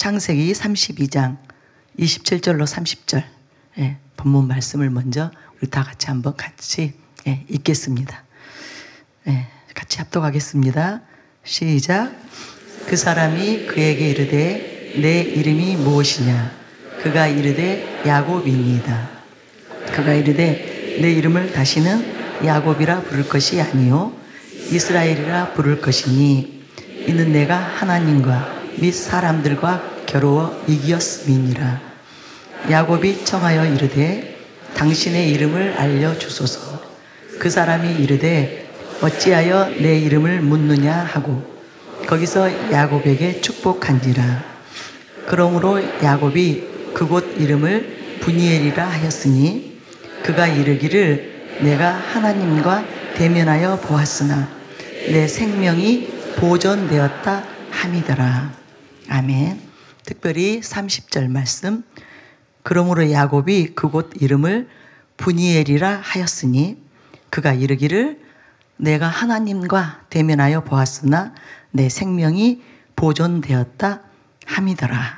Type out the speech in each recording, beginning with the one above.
창세기 32장 27절로 30절 본문 말씀을 먼저 우리 다 같이 한번 읽겠습니다. 같이 합독하겠습니다. 시작. 그 사람이 그에게 이르되 내 이름이 무엇이냐? 그가 이르되 야곱이니이다. 그가 이르되 내 이름을 다시는 야곱이라 부를 것이 아니요 이스라엘이라 부를 것이니 이는 내가 하나님과 및 사람들과 겨루어 이겼음이니라. 야곱이 청하여 이르되 당신의 이름을 알려주소서. 그 사람이 이르되 어찌하여 내 이름을 묻느냐 하고 거기서 야곱에게 축복한지라. 그러므로 야곱이 그곳 이름을 브니엘이라 하였으니 그가 이르기를 내가 하나님과 대면하여 보았으나 내 생명이 보존되었다 함이더라. 아멘. 특별히 30절 말씀. 그러므로 야곱이 그곳 이름을 브니엘이라 하였으니 그가 이르기를 내가 하나님과 대면하여 보았으나 내 생명이 보존되었다 함이더라.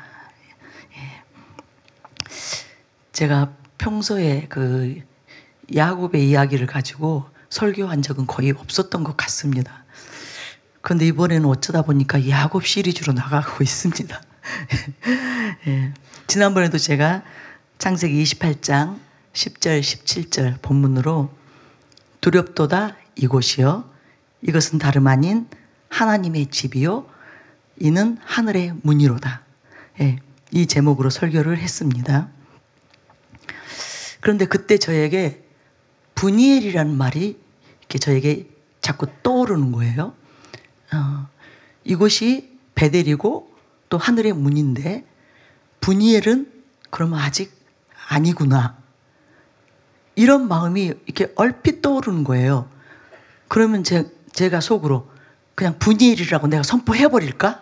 제가 평소에 그 야곱의 이야기를 가지고 설교한 적은 거의 없었던 것 같습니다. 그런데 이번에는 어쩌다 보니까 야곱 시리즈로 나가고 있습니다. 지난번에도 제가 창세기 28장 10절 17절 본문으로 두렵도다 이곳이요 이것은 다름 아닌 하나님의 집이요 이는 하늘의 문이로다. 이 제목으로 설교를 했습니다. 그런데 그때 저에게 브니엘이라는 말이 이렇게 저에게 자꾸 떠오르는 거예요. 이곳이 베델이고 또 하늘의 문인데 브니엘은 그러면 아직 아니구나. 이런 마음이 이렇게 얼핏 떠오르는 거예요. 그러면 제가 속으로 그냥 브니엘이라고 내가 선포해버릴까?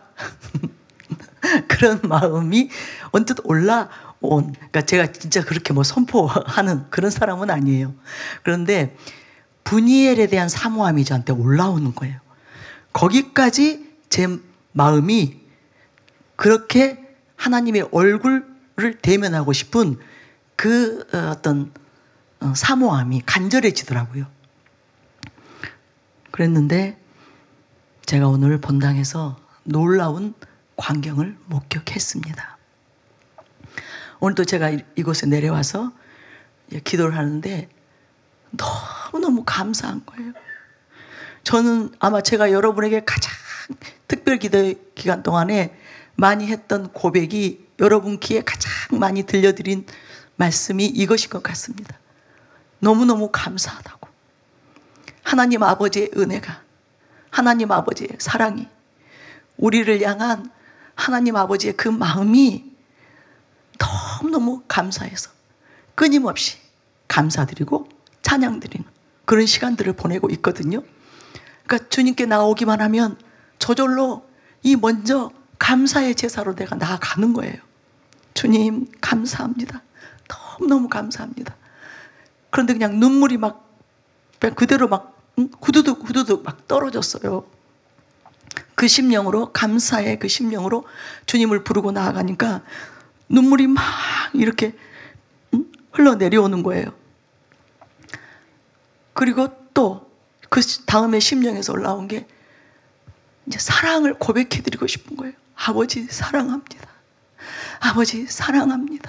그런 마음이 언뜻 올라온, 그러니까 제가 진짜 그렇게 뭐 선포하는 그런 사람은 아니에요. 그런데 브니엘에 대한 사모함이 저한테 올라오는 거예요. 거기까지 제 마음이 그렇게 하나님의 얼굴을 대면하고 싶은 그 어떤 사모함이 간절해지더라고요. 그랬는데 제가 오늘 본당에서 놀라운 광경을 목격했습니다. 오늘도 제가 이곳에 내려와서 기도를 하는데 너무너무 감사한 거예요. 저는 아마 제가 여러분에게 가장 특별 기도 기간 동안에 많이 했던 고백이 여러분 귀에 가장 많이 들려드린 말씀이 이것인 것 같습니다. 너무너무 감사하다고. 하나님 아버지의 은혜가, 하나님 아버지의 사랑이, 우리를 향한 하나님 아버지의 그 마음이 너무너무 감사해서 끊임없이 감사드리고 찬양드리는 그런 시간들을 보내고 있거든요. 그러니까 주님께 나오기만 하면 저절로 이 먼저 감사의 제사로 내가 나아가는 거예요. 주님 감사합니다. 너무너무 감사합니다. 그런데 그냥 눈물이 막 그대로 막 후두둑 후두둑 막 떨어졌어요. 그 심령으로, 감사의 그 심령으로 주님을 부르고 나아가니까 눈물이 막 이렇게 흘러내려오는 거예요. 그리고 또 그 다음에 심령에서 올라온 게 이제 사랑을 고백해드리고 싶은 거예요. 아버지 사랑합니다. 아버지 사랑합니다.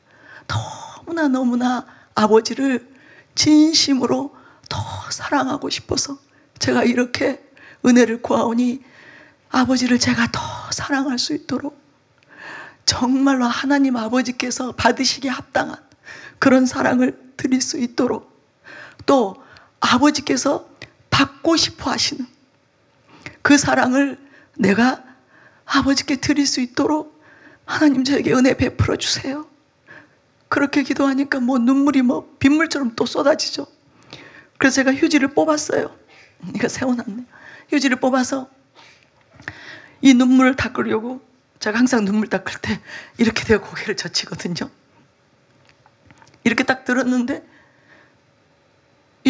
너무나 아버지를 진심으로 더 사랑하고 싶어서 제가 이렇게 은혜를 구하오니 아버지를 제가 더 사랑할 수 있도록 정말로 하나님 아버지께서 받으시기에 합당한 그런 사랑을 드릴 수 있도록 또 아버지께서 받고 싶어 하시는 그 사랑을 내가 아버지께 드릴 수 있도록 하나님 저에게 은혜 베풀어 주세요. 그렇게 기도하니까 눈물이 빗물처럼 또 쏟아지죠. 그래서 제가 휴지를 뽑았어요. 이거 세워놨네. 휴지를 뽑아서 이 눈물을 닦으려고 제가 항상 눈물 닦을 때 이렇게 내가 고개를 젖히거든요. 이렇게 딱 들었는데 이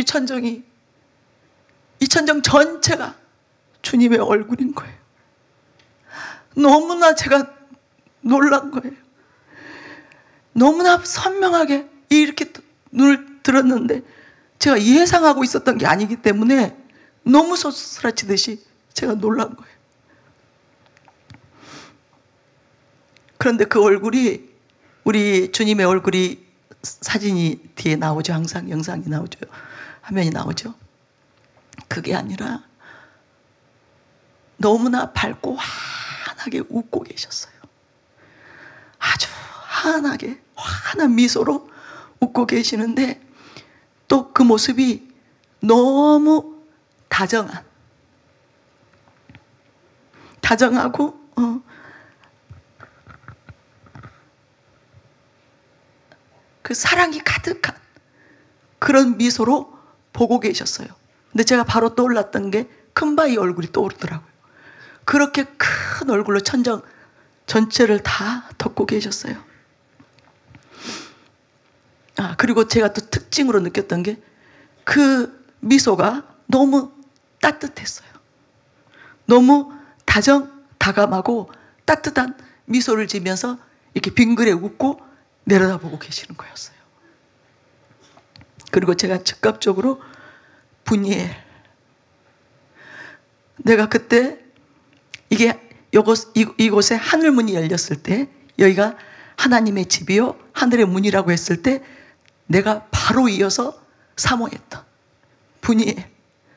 천정 전체가 주님의 얼굴인 거예요. 너무나 제가 놀란 거예요. 너무나 선명하게 이렇게 눈을 들었는데 제가 예상하고 있었던 게 아니기 때문에 너무 소스라치듯이 제가 놀란 거예요. 그런데 그 얼굴이, 우리 주님의 얼굴이 사진이 뒤에 나오죠. 항상 영상이 나오죠. 화면이 나오죠. 그게 아니라 너무나 밝고 환하게 웃고 계셨어요. 아주 환하게 환한 미소로 웃고 계시는데 또 그 모습이 너무 다정하고 그 사랑이 가득한 그런 미소로 보고 계셨어요. 근데 제가 바로 떠올랐던 게 큰바위 얼굴이 떠오르더라고요. 그렇게 큰 얼굴로 천정 전체를 다 덮고 계셨어요. 그리고 제가 또 특징으로 느꼈던 게 그 미소가 너무 따뜻했어요. 너무 다감하고 따뜻한 미소를 지면서 이렇게 빙그레 웃고 내려다보고 계시는 거였어요. 그리고 제가 즉각적으로 분이엘, 내가 그때 이곳에 하늘문이 열렸을 때, 여기가 하나님의 집이요 하늘의 문이라고 했을 때 내가 바로 이어서 사모했던 분이엘,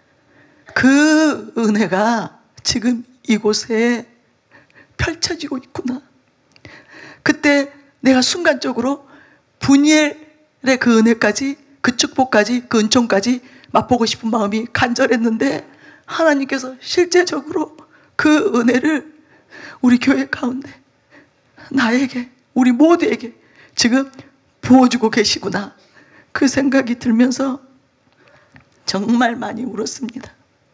그 은혜가 지금 이곳에 펼쳐지고 있구나. 그때 내가 순간적으로 분이엘의 그 은혜까지, 그 축복까지, 그 은총까지 맛보고 싶은 마음이 간절했는데 하나님께서 실제적으로 그 은혜를 우리 교회 가운데 나에게, 우리 모두에게 지금 부어주고 계시구나. 그 생각이 들면서 정말 많이 울었습니다.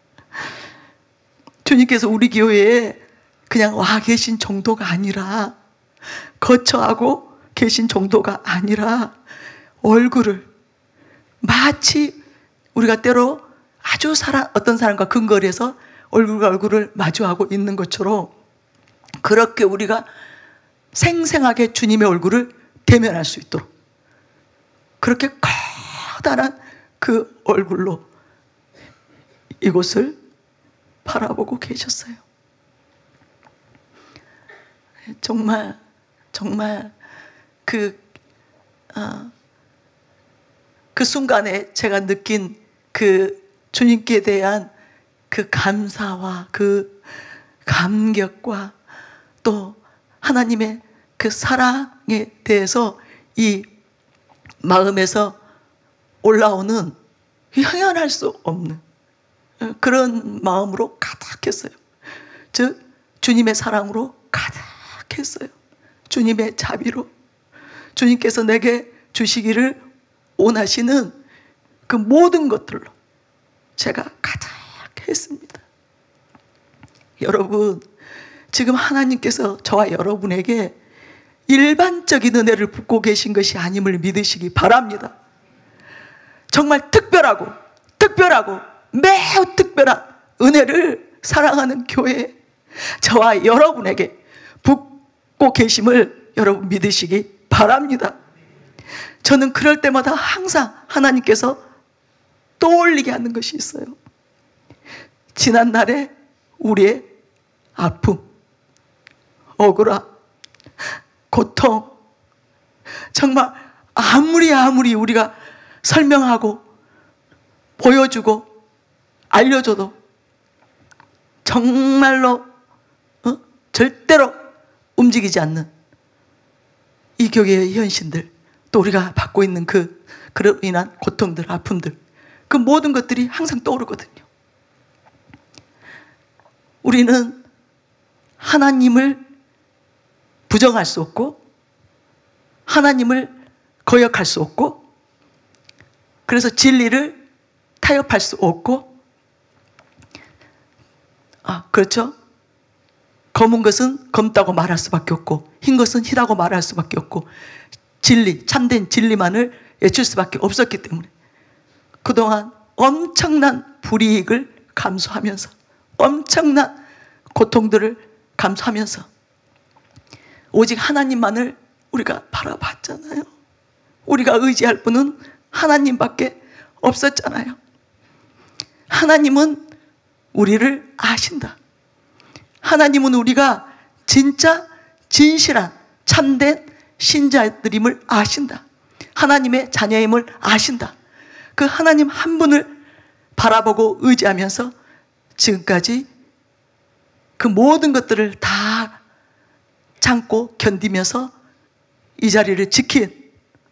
주님께서 우리 교회에 그냥 와 계신 정도가 아니라, 거처하고 계신 정도가 아니라 얼굴을, 마치 우리가 때로 아주 어떤 사람과 근거리에서 얼굴과 얼굴을 마주하고 있는 것처럼 그렇게 우리가 생생하게 주님의 얼굴을 대면할 수 있도록 그렇게 커다란 그 얼굴로 이곳을 바라보고 계셨어요. 정말 그 순간에 제가 느낀 그 주님께 대한 그 감사와 그 감격과 또 하나님의 그 사랑에 대해서 이 마음에서 올라오는 형연할 수 없는 그런 마음으로 가득했어요. 즉 주님의 사랑으로 가득했어요. 주님의 자비로, 주님께서 내게 주시기를 원하시는 그 모든 것들로 제가 가득했습니다. 여러분, 지금 하나님께서 저와 여러분에게 일반적인 은혜를 붓고 계신 것이 아님을 믿으시기 바랍니다. 정말 특별하고 매우 특별한 은혜를 사랑하는 교회, 저와 여러분에게 붓고 계심을 여러분 믿으시기 바랍니다. 저는 그럴 때마다 항상 하나님께서 떠올리게 하는 것이 있어요. 지난날에 우리의 아픔, 억울함, 고통, 정말 아무리 우리가 설명하고 보여주고 알려줘도 정말로 절대로 움직이지 않는 이 교회의 현실들, 또 우리가 받고 있는 그로 인한 고통들, 아픔들, 그 모든 것들이 항상 떠오르거든요. 우리는 하나님을 부정할 수 없고 하나님을 거역할 수 없고, 그래서 진리를 타협할 수 없고, 그렇죠? 검은 것은 검다고 말할 수밖에 없고 흰 것은 희다고 말할 수밖에 없고 진리, 참된 진리만을 외칠 수밖에 없었기 때문에 그동안 엄청난 불이익을 감수하면서, 엄청난 고통들을 감수하면서 오직 하나님만을 우리가 바라봤잖아요. 우리가 의지할 분은 하나님밖에 없었잖아요. 하나님은 우리를 아신다. 하나님은 우리가 진짜 진실한 참된 신자들임을 아신다. 하나님의 자녀임을 아신다. 그 하나님 한 분을 바라보고 의지하면서 지금까지 그 모든 것들을 다 참고 견디면서 이 자리를 지킨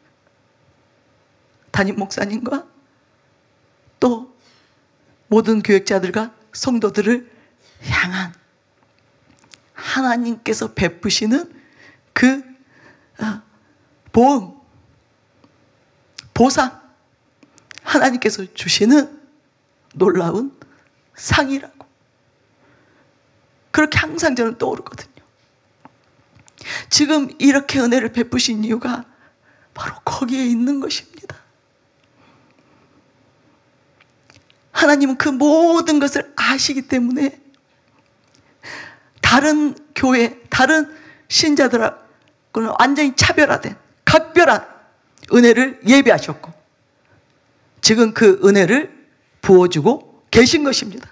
담임 목사님과 또 모든 교역자들과 성도들을 향한 하나님께서 베푸시는 그 보응, 보상, 하나님께서 주시는 놀라운 상이라고, 그렇게 항상 저는 떠오르거든요. 지금 이렇게 은혜를 베푸신 이유가 바로 거기에 있는 것입니다. 하나님은 그 모든 것을 아시기 때문에 다른 교회, 다른 신자들하고는 완전히 차별화된 각별한 은혜를 예비하셨고 지금 그 은혜를 부어주고 계신 것입니다.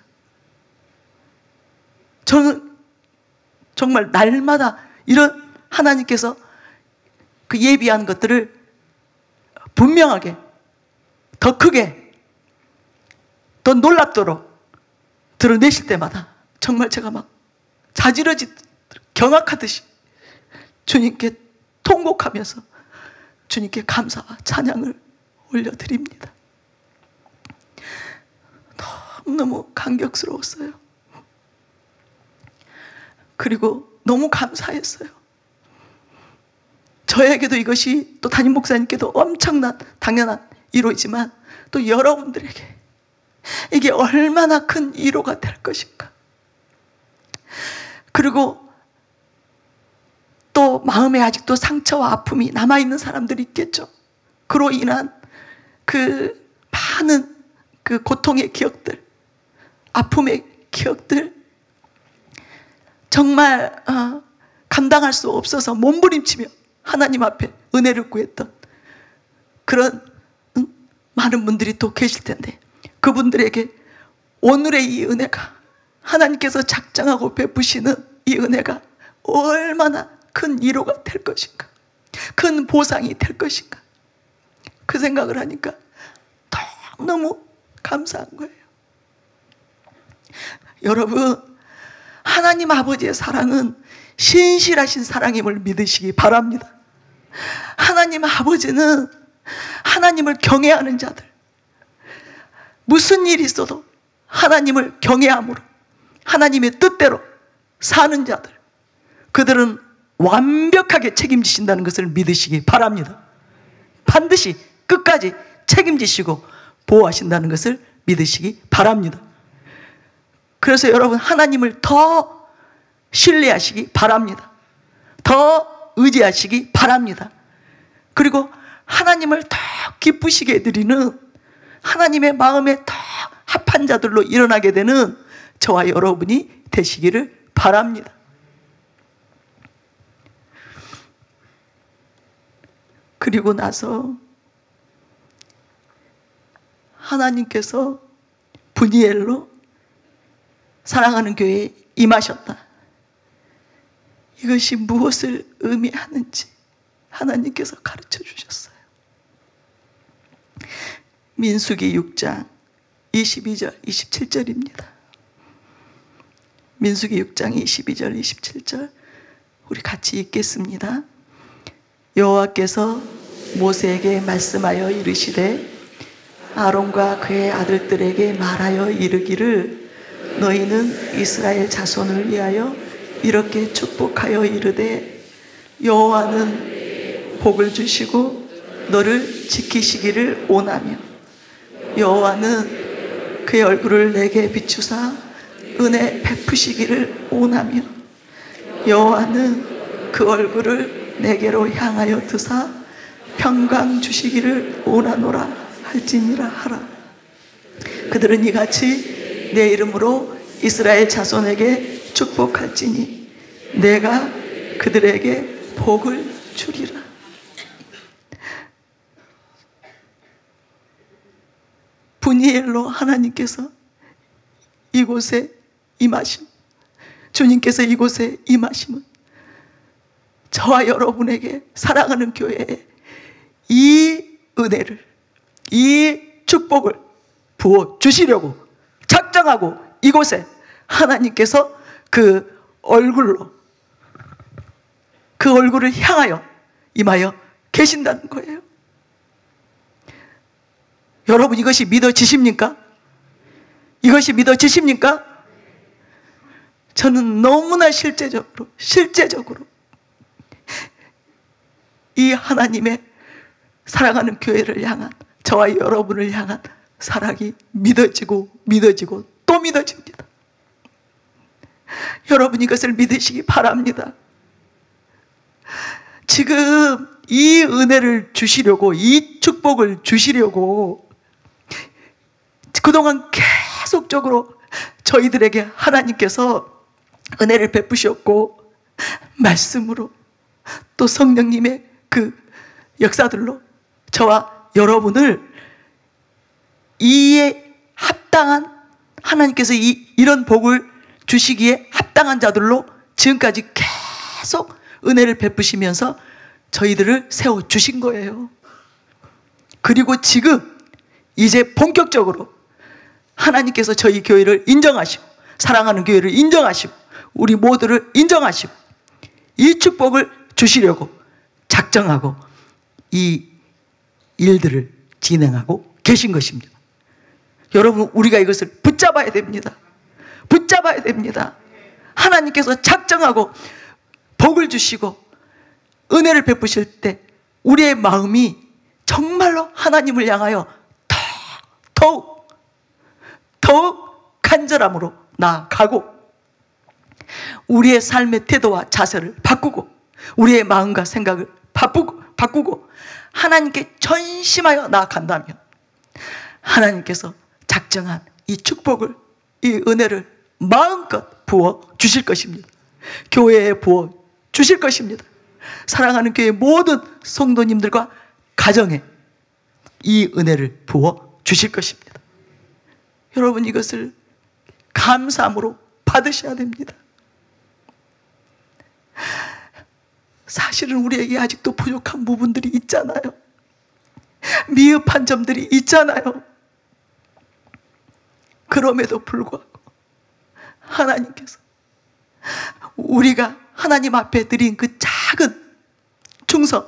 저는 정말 날마다 이런 하나님께서 그 예비한 것들을 분명하게, 더 크게, 더 놀랍도록 드러내실 때마다 정말 제가 막 자지러지 경악하듯이 주님께 통곡하면서 주님께 감사와 찬양을 올려드립니다. 너무너무 감격스러웠어요. 그리고 너무 감사했어요. 저에게도 이것이 또 담임 목사님께도 엄청난 당연한 위로이지만 또 여러분들에게 이게 얼마나 큰 위로가 될 것인가. 그리고 또 마음에 아직도 상처와 아픔이 남아있는 사람들이 있겠죠. 그로 인한 그 많은 그 고통의 기억들, 아픔의 기억들, 정말 감당할 수 없어서 몸부림치며 하나님 앞에 은혜를 구했던 그런 많은 분들이 또 계실 텐데, 그분들에게 오늘의 이 은혜가, 하나님께서 작정하고 베푸시는 이 은혜가 얼마나 큰 위로가 될 것인가, 큰 보상이 될 것인가, 그 생각을 하니까 너무 감사한 거예요. 여러분, 하나님 아버지의 사랑은 신실하신 사랑임을 믿으시기 바랍니다. 하나님 아버지는 하나님을 경외하는 자들, 무슨 일이 있어도 하나님을 경외함으로 하나님의 뜻대로 사는 자들, 그들은 완벽하게 책임지신다는 것을 믿으시기 바랍니다. 반드시 끝까지 책임지시고 보호하신다는 것을 믿으시기 바랍니다. 그래서 여러분, 하나님을 더 신뢰하시기 바랍니다. 더 의지하시기 바랍니다. 그리고 하나님을 더 기쁘시게 해드리는, 하나님의 마음에 더 합한 자들로 일어나게 되는 저와 여러분이 되시기를 바랍니다. 그리고 나서 하나님께서 분이엘로 사랑하는 교회에 임하셨다. 이것이 무엇을 의미하는지 하나님께서 가르쳐 주셨어요. 민수기 6장 22절 27절입니다. 민수기 6장 22절 27절 우리 같이 읽겠습니다. 여호와께서 모세에게 말씀하여 이르시되 아론과 그의 아들들에게 말하여 이르기를 너희는 이스라엘 자손을 위하여 이렇게 축복하여 이르되 여호와는 복을 주시고 너를 지키시기를 원하며 여호와는 그의 얼굴을 내게 비추사 은혜 베푸시기를 원하며 여호와는 그 얼굴을 내게로 향하여 드사 평강 주시기를 원하노라 할지니라 하라. 그들은 이같이 내 이름으로 이스라엘 자손에게 축복할지니 내가 그들에게 복을 주리라. 분이엘로 하나님께서 이곳에 임하심, 주님께서 이곳에 임하심은 저와 여러분에게, 사랑하는 교회에 이 은혜를, 이 축복을 부어 주시려고 작정하고 이곳에 하나님께서 그 얼굴을 향하여 임하여 계신다는 거예요. 여러분, 이것이 믿어지십니까? 이것이 믿어지십니까? 저는 너무나 실제적으로 이 하나님의 사랑하는 교회를 향한, 저와 여러분을 향한 사랑이 믿어지고 또 믿어집니다. 여러분, 이것을 믿으시기 바랍니다. 지금 이 은혜를 주시려고, 이 축복을 주시려고 그동안 계속적으로 저희들에게 하나님께서 은혜를 베푸셨고, 말씀으로 또 성령님의 그 역사들로 저와 여러분을 이에 합당한, 하나님께서 이런 복을 주시기에 합당한 자들로 지금까지 계속 은혜를 베푸시면서 저희들을 세워주신 거예요. 그리고 지금 이제 본격적으로 하나님께서 저희 교회를 인정하시고, 사랑하는 교회를 인정하시고, 우리 모두를 인정하시고 이 축복을 주시려고 작정하고 이 일들을 진행하고 계신 것입니다. 여러분, 우리가 이것을 붙잡아야 됩니다. 붙잡아야 됩니다. 하나님께서 작정하고 복을 주시고 은혜를 베푸실 때 우리의 마음이 정말로 하나님을 향하여 더욱 간절함으로 나아가고, 우리의 삶의 태도와 자세를 바꾸고, 우리의 마음과 생각을 바꾸고 하나님께 전심하여 나아간다면 하나님께서 작정한 이 축복을, 이 은혜를 마음껏 부어 주실 것입니다. 교회에 부어 주실 것입니다. 사랑하는 교회 모든 성도님들과 가정에 이 은혜를 부어 주실 것입니다. 여러분, 이것을 감사함으로 받으셔야 됩니다. 사실은 우리에게 아직도 부족한 부분들이 있잖아요. 미흡한 점들이 있잖아요. 그럼에도 불구하고 하나님께서 우리가 하나님 앞에 드린 그 작은 충성,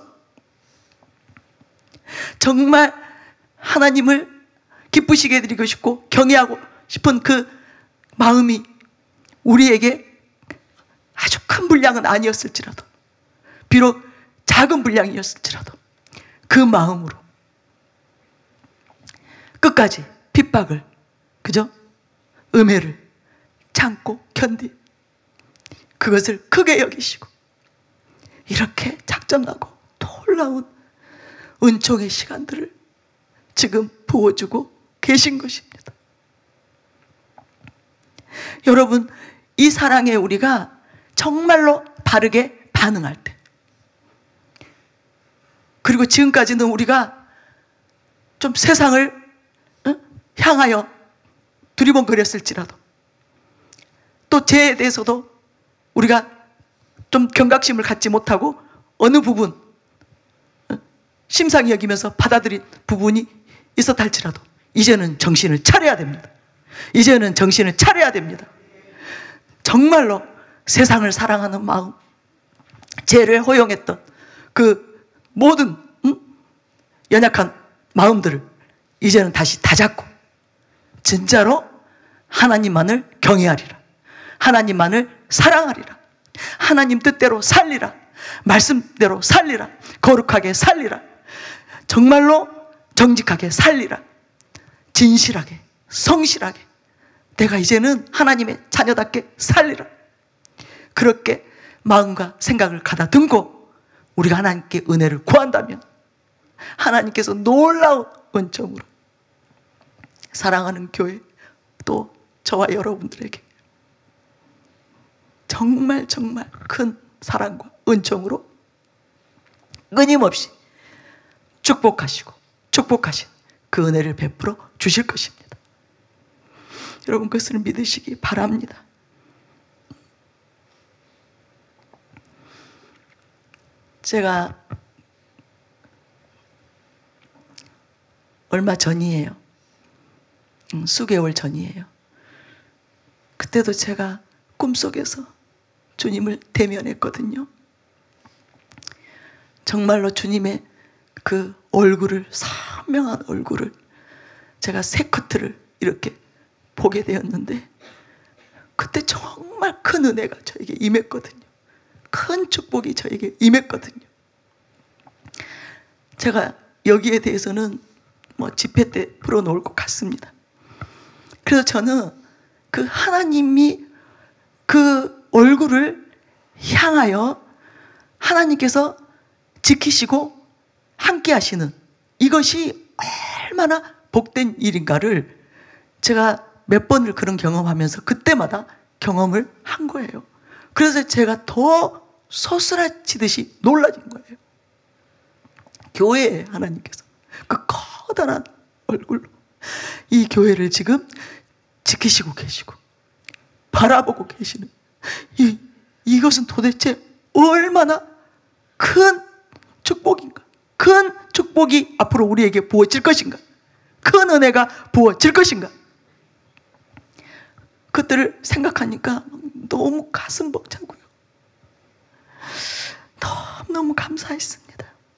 정말 하나님을 기쁘시게 드리고 싶고 경외하고 싶은 그 마음이 우리에게 아주 큰 분량은 아니었을지라도, 비록 작은 분량이었을지라도 그 마음으로 끝까지 핍박을, 그죠? 음해를 참고 견디, 그것을 크게 여기시고 이렇게 작정하고 놀라운 은총의 시간들을 지금 부어주고 계신 것입니다. 여러분, 이 사랑에 우리가 정말로 바르게 반응할 때, 그리고 지금까지는 우리가 좀 세상을 향하여 두리번거렸을지라도, 또 죄에 대해서도 우리가 좀 경각심을 갖지 못하고 어느 부분 심상히 여기면서 받아들인 부분이 있었다 할지라도 이제는 정신을 차려야 됩니다. 이제는 정신을 차려야 됩니다. 정말로 세상을 사랑하는 마음, 죄를 허용했던 그 모든 연약한 마음들을 이제는 다시 다잡고 진짜로 하나님만을 경외하리라, 하나님만을 사랑하리라, 하나님 뜻대로 살리라, 말씀대로 살리라, 거룩하게 살리라, 정말로 정직하게 살리라, 진실하게 성실하게 내가 이제는 하나님의 자녀답게 살리라, 그렇게 마음과 생각을 가다듬고 우리가 하나님께 은혜를 구한다면 하나님께서 놀라운 은총으로 사랑하는 교회, 또 저와 여러분들에게 정말 큰 사랑과 은총으로 끊임없이 축복하시고 축복하신 그 은혜를 베풀어 주실 것입니다. 여러분, 그것을 믿으시기 바랍니다. 제가 얼마 전이에요. 수개월 전이에요. 그때도 제가 꿈속에서 주님을 대면했거든요. 정말로 주님의 그 얼굴을, 선명한 얼굴을 제가 새 커트를 이렇게 보게 되었는데, 그때 정말 큰 은혜가 저에게 임했거든요. 큰 축복이 저에게 임했거든요. 제가 여기에 대해서는 집회 때 풀어놓을 것 같습니다. 그래서 저는 그 하나님이 그 얼굴을 향하여 하나님께서 지키시고 함께 하시는 이것이 얼마나 복된 일인가를 제가 몇 번을 그런 경험하면서 그때마다 경험을 한 거예요. 그래서 제가 더 소스라치듯이 놀라진 거예요. 교회에 하나님께서 그 커다란 얼굴로 이 교회를 지금 지키시고 계시고 바라보고 계시는 이것은 도대체 얼마나 큰 축복인가? 큰 축복이 앞으로 우리에게 부어질 것인가? 큰 은혜가 부어질 것인가? 그것들을 생각하니까 너무 가슴 벅차고요. 너무 감사했습니다.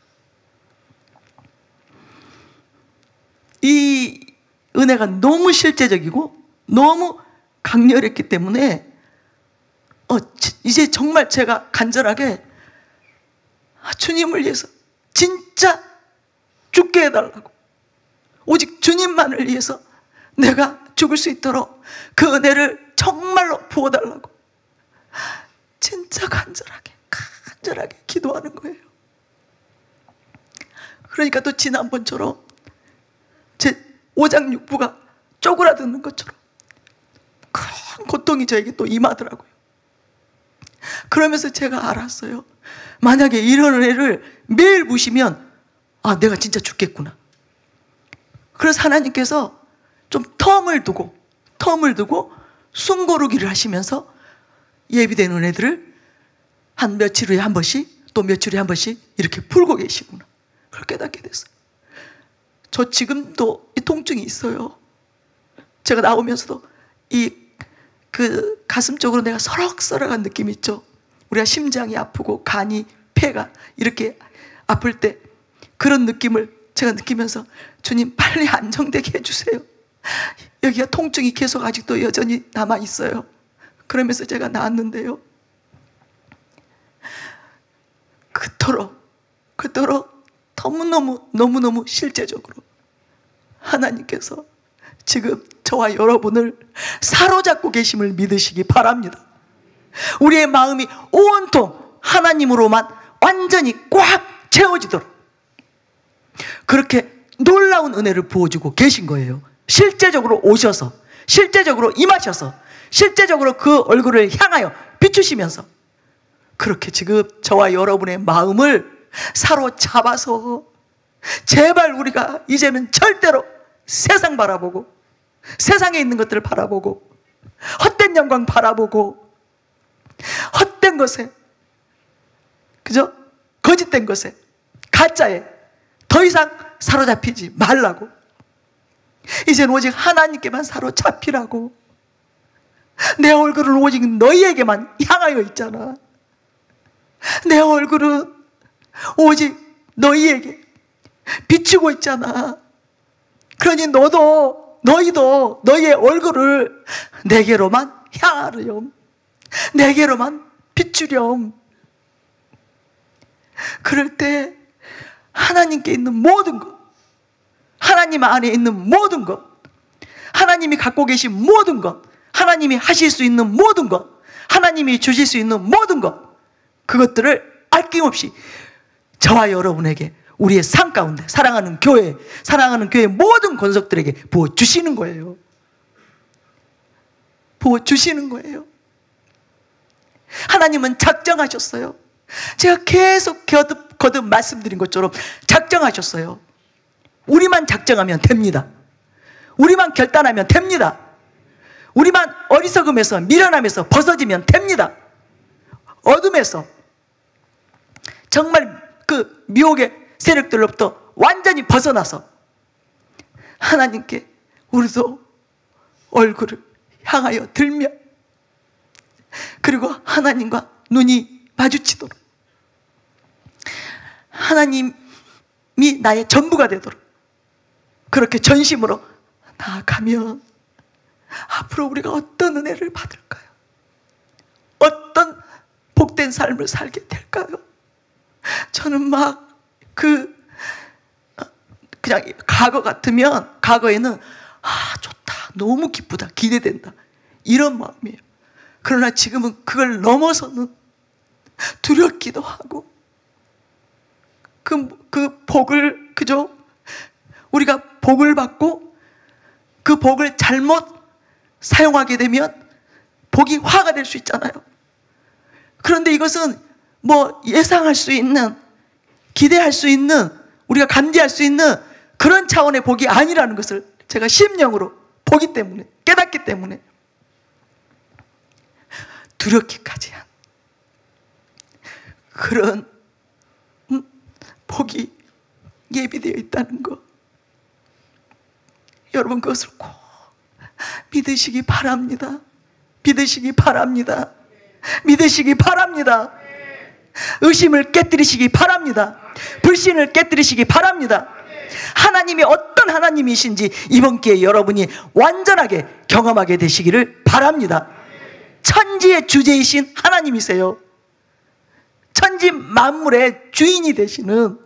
이 은혜가 너무 실제적이고 너무 강렬했기 때문에 이제 정말 제가 간절하게 주님을 위해서 진짜 죽게 해달라고, 오직 주님만을 위해서 내가 죽을 수 있도록 그 은혜를 정말로 부어달라고 진짜 간절하게 기도하는 거예요. 그러니까 또 지난번처럼 제 오장육부가 쪼그라드는 것처럼 큰 고통이 저에게 또 임하더라고요. 그러면서 제가 알았어요. 만약에 이런 은혜를 매일 보시면 내가 진짜 죽겠구나. 그래서 하나님께서 좀 텀을 두고 숨고르기를 하시면서 예비된 은혜들을 한 며칠 후에 한 번씩, 또 며칠 후에 한 번씩 이렇게 풀고 계시구나. 그걸 깨닫게 됐어요. 저 지금도 이 통증이 있어요. 제가 나오면서도 그 가슴 쪽으로 내가 서럭서럭한 느낌 있죠. 우리가 심장이 아프고 간이, 폐가 이렇게 아플 때 그런 느낌을 제가 느끼면서 주님 빨리 안정되게 해주세요. 여기가 통증이 계속 아직도 여전히 남아있어요. 그러면서 제가 나왔는데요, 그토록 너무너무 실제적으로 하나님께서 지금 저와 여러분을 사로잡고 계심을 믿으시기 바랍니다. 우리의 마음이 온통 하나님으로만 완전히 꽉 채워지도록 그렇게 놀라운 은혜를 부어주고 계신 거예요. 실제적으로 오셔서, 실제적으로 임하셔서, 실제적으로 그 얼굴을 향하여 비추시면서 그렇게 지금 저와 여러분의 마음을 사로잡아서 제발 우리가 이제는 절대로 세상 바라보고, 세상에 있는 것들을 바라보고, 헛된 영광 바라보고, 헛된 것에, 그죠? 거짓된 것에, 가짜에 더 이상 사로잡히지 말라고, 이제는 오직 하나님께만 사로잡히라고, 내 얼굴은 오직 너희에게만 향하여 있잖아. 내 얼굴은 오직 너희에게 비추고 있잖아. 그러니 너희도 너희의 얼굴을 내게로만 향하렴, 내게로만 비추렴. 그럴 때 하나님께 있는 모든 것, 하나님 안에 있는 모든 것, 하나님이 갖고 계신 모든 것, 하나님이 하실 수 있는 모든 것, 하나님이 주실 수 있는 모든 것, 그것들을 아낌없이 저와 여러분에게, 우리의 삶 가운데 사랑하는 교회 모든 권속들에게 부어주시는 거예요. 부어주시는 거예요. 하나님은 작정하셨어요. 제가 계속 거듭 말씀드린 것처럼 작정하셨어요. 우리만 작정하면 됩니다. 우리만 결단하면 됩니다. 우리만 어리석음에서 미련함에서 벗어지면 됩니다. 어둠에서 정말 그 미혹의 세력들로부터 완전히 벗어나서 하나님께 우리도 얼굴을 향하여 들며 그리고 하나님과 눈이 마주치도록 하나님이 나의 전부가 되도록 그렇게 전심으로 나아가면 앞으로 우리가 어떤 은혜를 받을까요? 어떤 복된 삶을 살게 될까요? 저는 막 그냥 과거 같으면 과거에는 좋다, 너무 기쁘다, 기대된다 이런 마음이에요. 그러나 지금은 그걸 넘어서는 두렵기도 하고 그 복을 그저 우리가 복을 받고 그 복을 잘못 사용하게 되면 복이 화가 될 수 있잖아요. 그런데 이것은 뭐 예상할 수 있는, 기대할 수 있는, 우리가 감지할 수 있는 그런 차원의 복이 아니라는 것을 제가 심령으로 보기 때문에, 깨닫기 때문에 두렵기까지 한 그런 복이 예비되어 있다는 것, 여러분 그것을 꼭 믿으시기 바랍니다. 믿으시기 바랍니다. 믿으시기 바랍니다. 의심을 깨뜨리시기 바랍니다. 불신을 깨뜨리시기 바랍니다. 하나님이 어떤 하나님이신지 이번 기회에 여러분이 완전하게 경험하게 되시기를 바랍니다. 천지의 주제이신 하나님이세요. 천지 만물의 주인이 되시는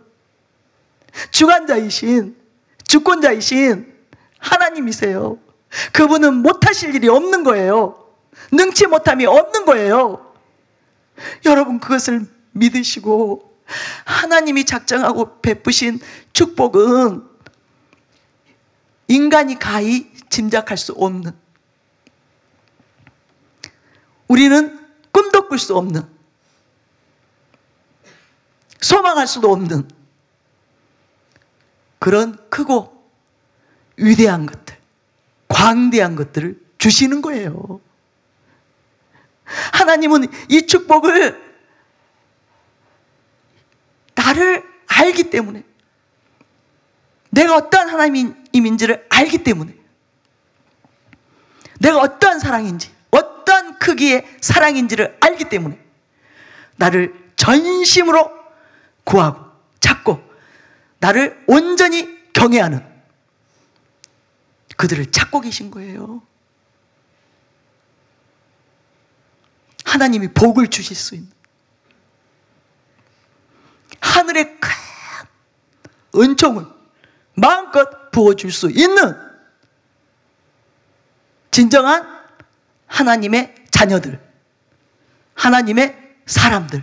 주관자이신, 주권자이신 하나님이세요. 그분은 못하실 일이 없는 거예요. 능치 못함이 없는 거예요. 여러분 그것을 믿으시고 하나님이 작정하고 베푸신 축복은 인간이 가히 짐작할 수 없는, 우리는 꿈도 꿀 수 없는, 소망할 수도 없는 그런 크고 위대한 것들, 광대한 것들을 주시는 거예요. 하나님은 이 축복을 나를 알기 때문에, 내가 어떠한 하나님인지를 알기 때문에, 내가 어떠한 사랑인지, 어떠한 크기의 사랑인지를 알기 때문에 나를 전심으로 구하고 찾고 나를 온전히 경외하는 그들을 찾고 계신 거예요. 하나님이 복을 주실 수 있는, 하늘의 큰 은총을 마음껏 부어줄 수 있는 진정한 하나님의 자녀들, 하나님의 사람들,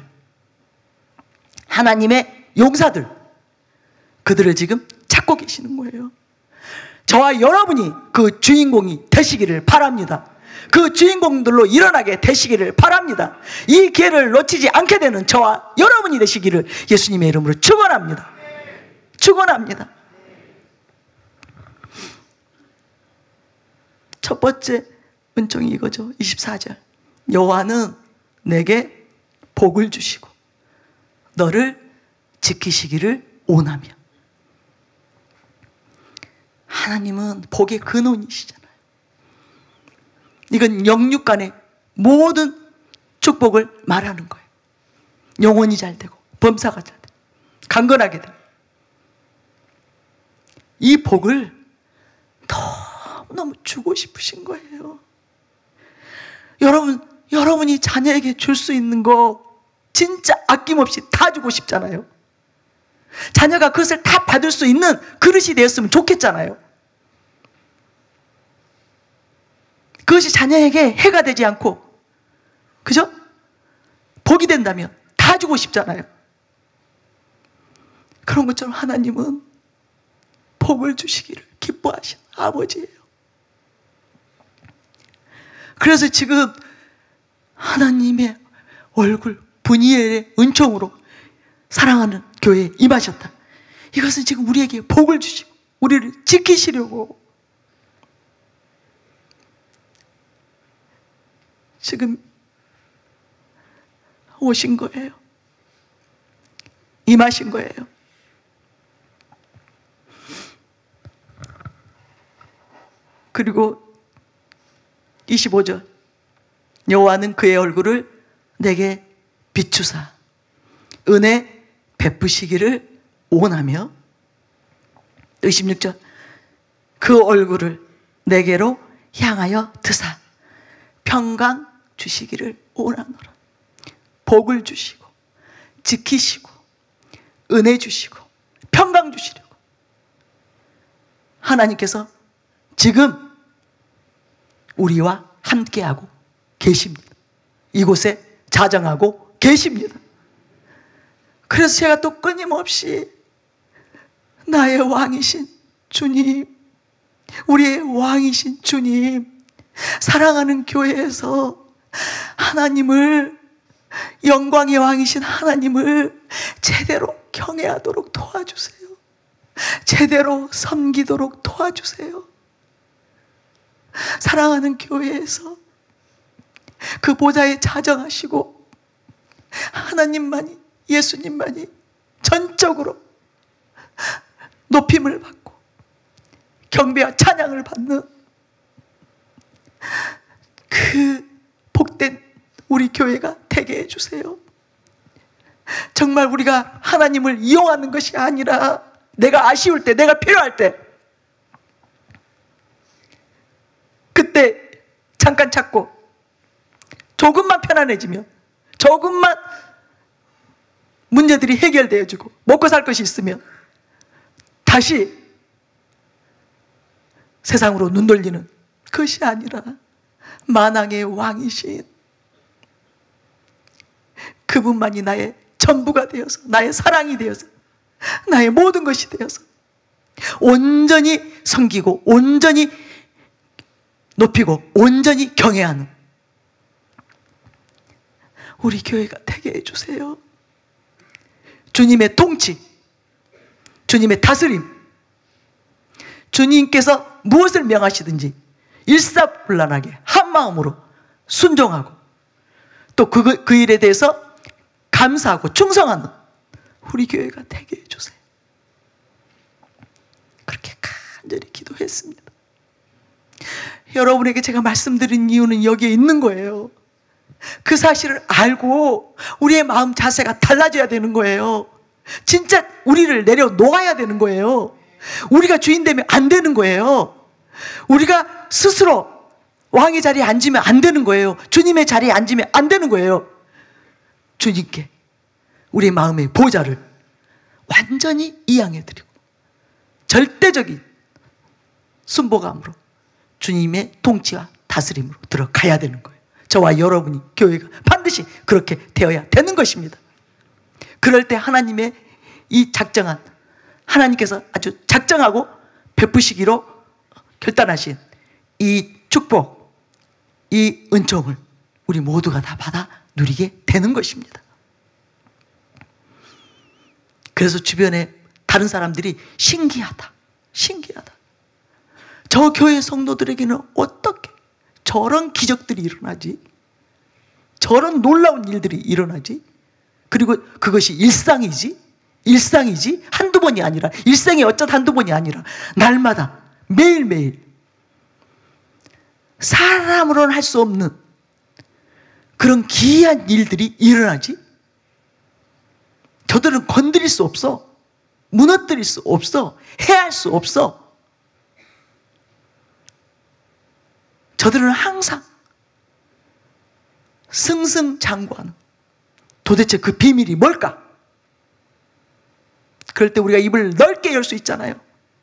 하나님의 용사들, 그들을 지금 찾고 계시는 거예요. 저와 여러분이 그 주인공이 되시기를 바랍니다. 그 주인공들로 일어나게 되시기를 바랍니다. 이 기회를 놓치지 않게 되는 저와 여러분이 되시기를 예수님의 이름으로 축원합니다. 축원합니다. 첫 번째 은총이 이거죠. 24절. 여호와는 내게 복을 주시고 너를 지키시기를 원하며. 하나님은 복의 근원이시잖아요. 이건 영육 간의 모든 축복을 말하는 거예요. 영혼이 잘 되고 범사가 잘 되고 강건하게 되고, 이 복을 너무 주고 싶으신 거예요. 여러분이 자녀에게 줄 수 있는 거 진짜 아낌없이 다 주고 싶잖아요. 자녀가 그것을 다 받을 수 있는 그릇이 되었으면 좋겠잖아요. 그것이 자녀에게 해가 되지 않고, 그죠? 복이 된다면 다 주고 싶잖아요. 그런 것처럼 하나님은 복을 주시기를 기뻐하신 아버지예요. 그래서 지금 하나님의 얼굴, 분이엘의 은총으로 사랑하는 교회에 임하셨다. 이것은 지금 우리에게 복을 주시고 우리를 지키시려고 지금 오신 거예요. 임하신 거예요. 그리고 25절, 여호와는 그의 얼굴을 내게 비추사 은혜 베푸시기를 원하며, 또 26절, 그 얼굴을 내게로 향하여 드사 평강 주시기를 원하노라. 복을 주시고 지키시고 은혜 주시고 평강 주시려고 하나님께서 지금 우리와 함께하고 계십니다. 이곳에 자정하고 계십니다. 그래서 제가 또 끊임없이 나의 왕이신 주님, 우리의 왕이신 주님, 사랑하는 교회에서 하나님을, 영광의 왕이신 하나님을 제대로 경외하도록 도와주세요. 제대로 섬기도록 도와주세요. 사랑하는 교회에서 그 보좌에 자정하시고 하나님만이, 예수님만이 전적으로 높임을 받고 경배와 찬양을 받는 그 복된 우리 교회가 되게 해주세요. 정말 우리가 하나님을 이용하는 것이 아니라 내가 아쉬울 때, 내가 필요할 때 그때 잠깐 찾고 조금만 편안해지면, 조금만 문제들이 해결되어지고 먹고 살 것이 있으면 다시 세상으로 눈 돌리는 것이 아니라 만왕의 왕이신 그분만이 나의 전부가 되어서, 나의 사랑이 되어서, 나의 모든 것이 되어서 온전히 섬기고 온전히 높이고 온전히 경외하는 우리 교회가 되게 해주세요. 주님의 통치, 주님의 다스림, 주님께서 무엇을 명하시든지 일사불란하게 한 마음으로 순종하고 또 그 일에 대해서 감사하고 충성하는 우리 교회가 되게 해주세요. 그렇게 간절히 기도했습니다. 여러분에게 제가 말씀드린 이유는 여기에 있는 거예요. 그 사실을 알고 우리의 마음 자세가 달라져야 되는 거예요. 진짜 우리를 내려놓아야 되는 거예요. 우리가 주인 되면 안 되는 거예요. 우리가 스스로 왕의 자리에 앉으면 안 되는 거예요. 주님의 자리에 앉으면 안 되는 거예요. 주님께 우리의 마음의 보좌를 완전히 이양해드리고 절대적인 순복함으로 주님의 통치와 다스림으로 들어가야 되는 거예요. 저와 여러분이, 교회가 반드시 그렇게 되어야 되는 것입니다. 그럴 때 하나님의 이 작정한, 하나님께서 아주 작정하고 베푸시기로 결단하신 이 축복, 이 은총을 우리 모두가 다 받아 누리게 되는 것입니다. 그래서 주변에 다른 사람들이 신기하다, 신기하다. 저 교회 성도들에게는 어떻게 저런 기적들이 일어나지? 저런 놀라운 일들이 일어나지? 그리고 그것이 일상이지? 일상이지? 한두 번이 아니라, 일생에 어쩌다 한두 번이 아니라 날마다 매일매일 사람으로는 할 수 없는 그런 기이한 일들이 일어나지? 저들은 건드릴 수 없어. 무너뜨릴 수 없어. 해할 수 없어. 저들은 항상 승승장구하는, 도대체 그 비밀이 뭘까? 그럴 때 우리가 입을 넓게 열 수 있잖아요.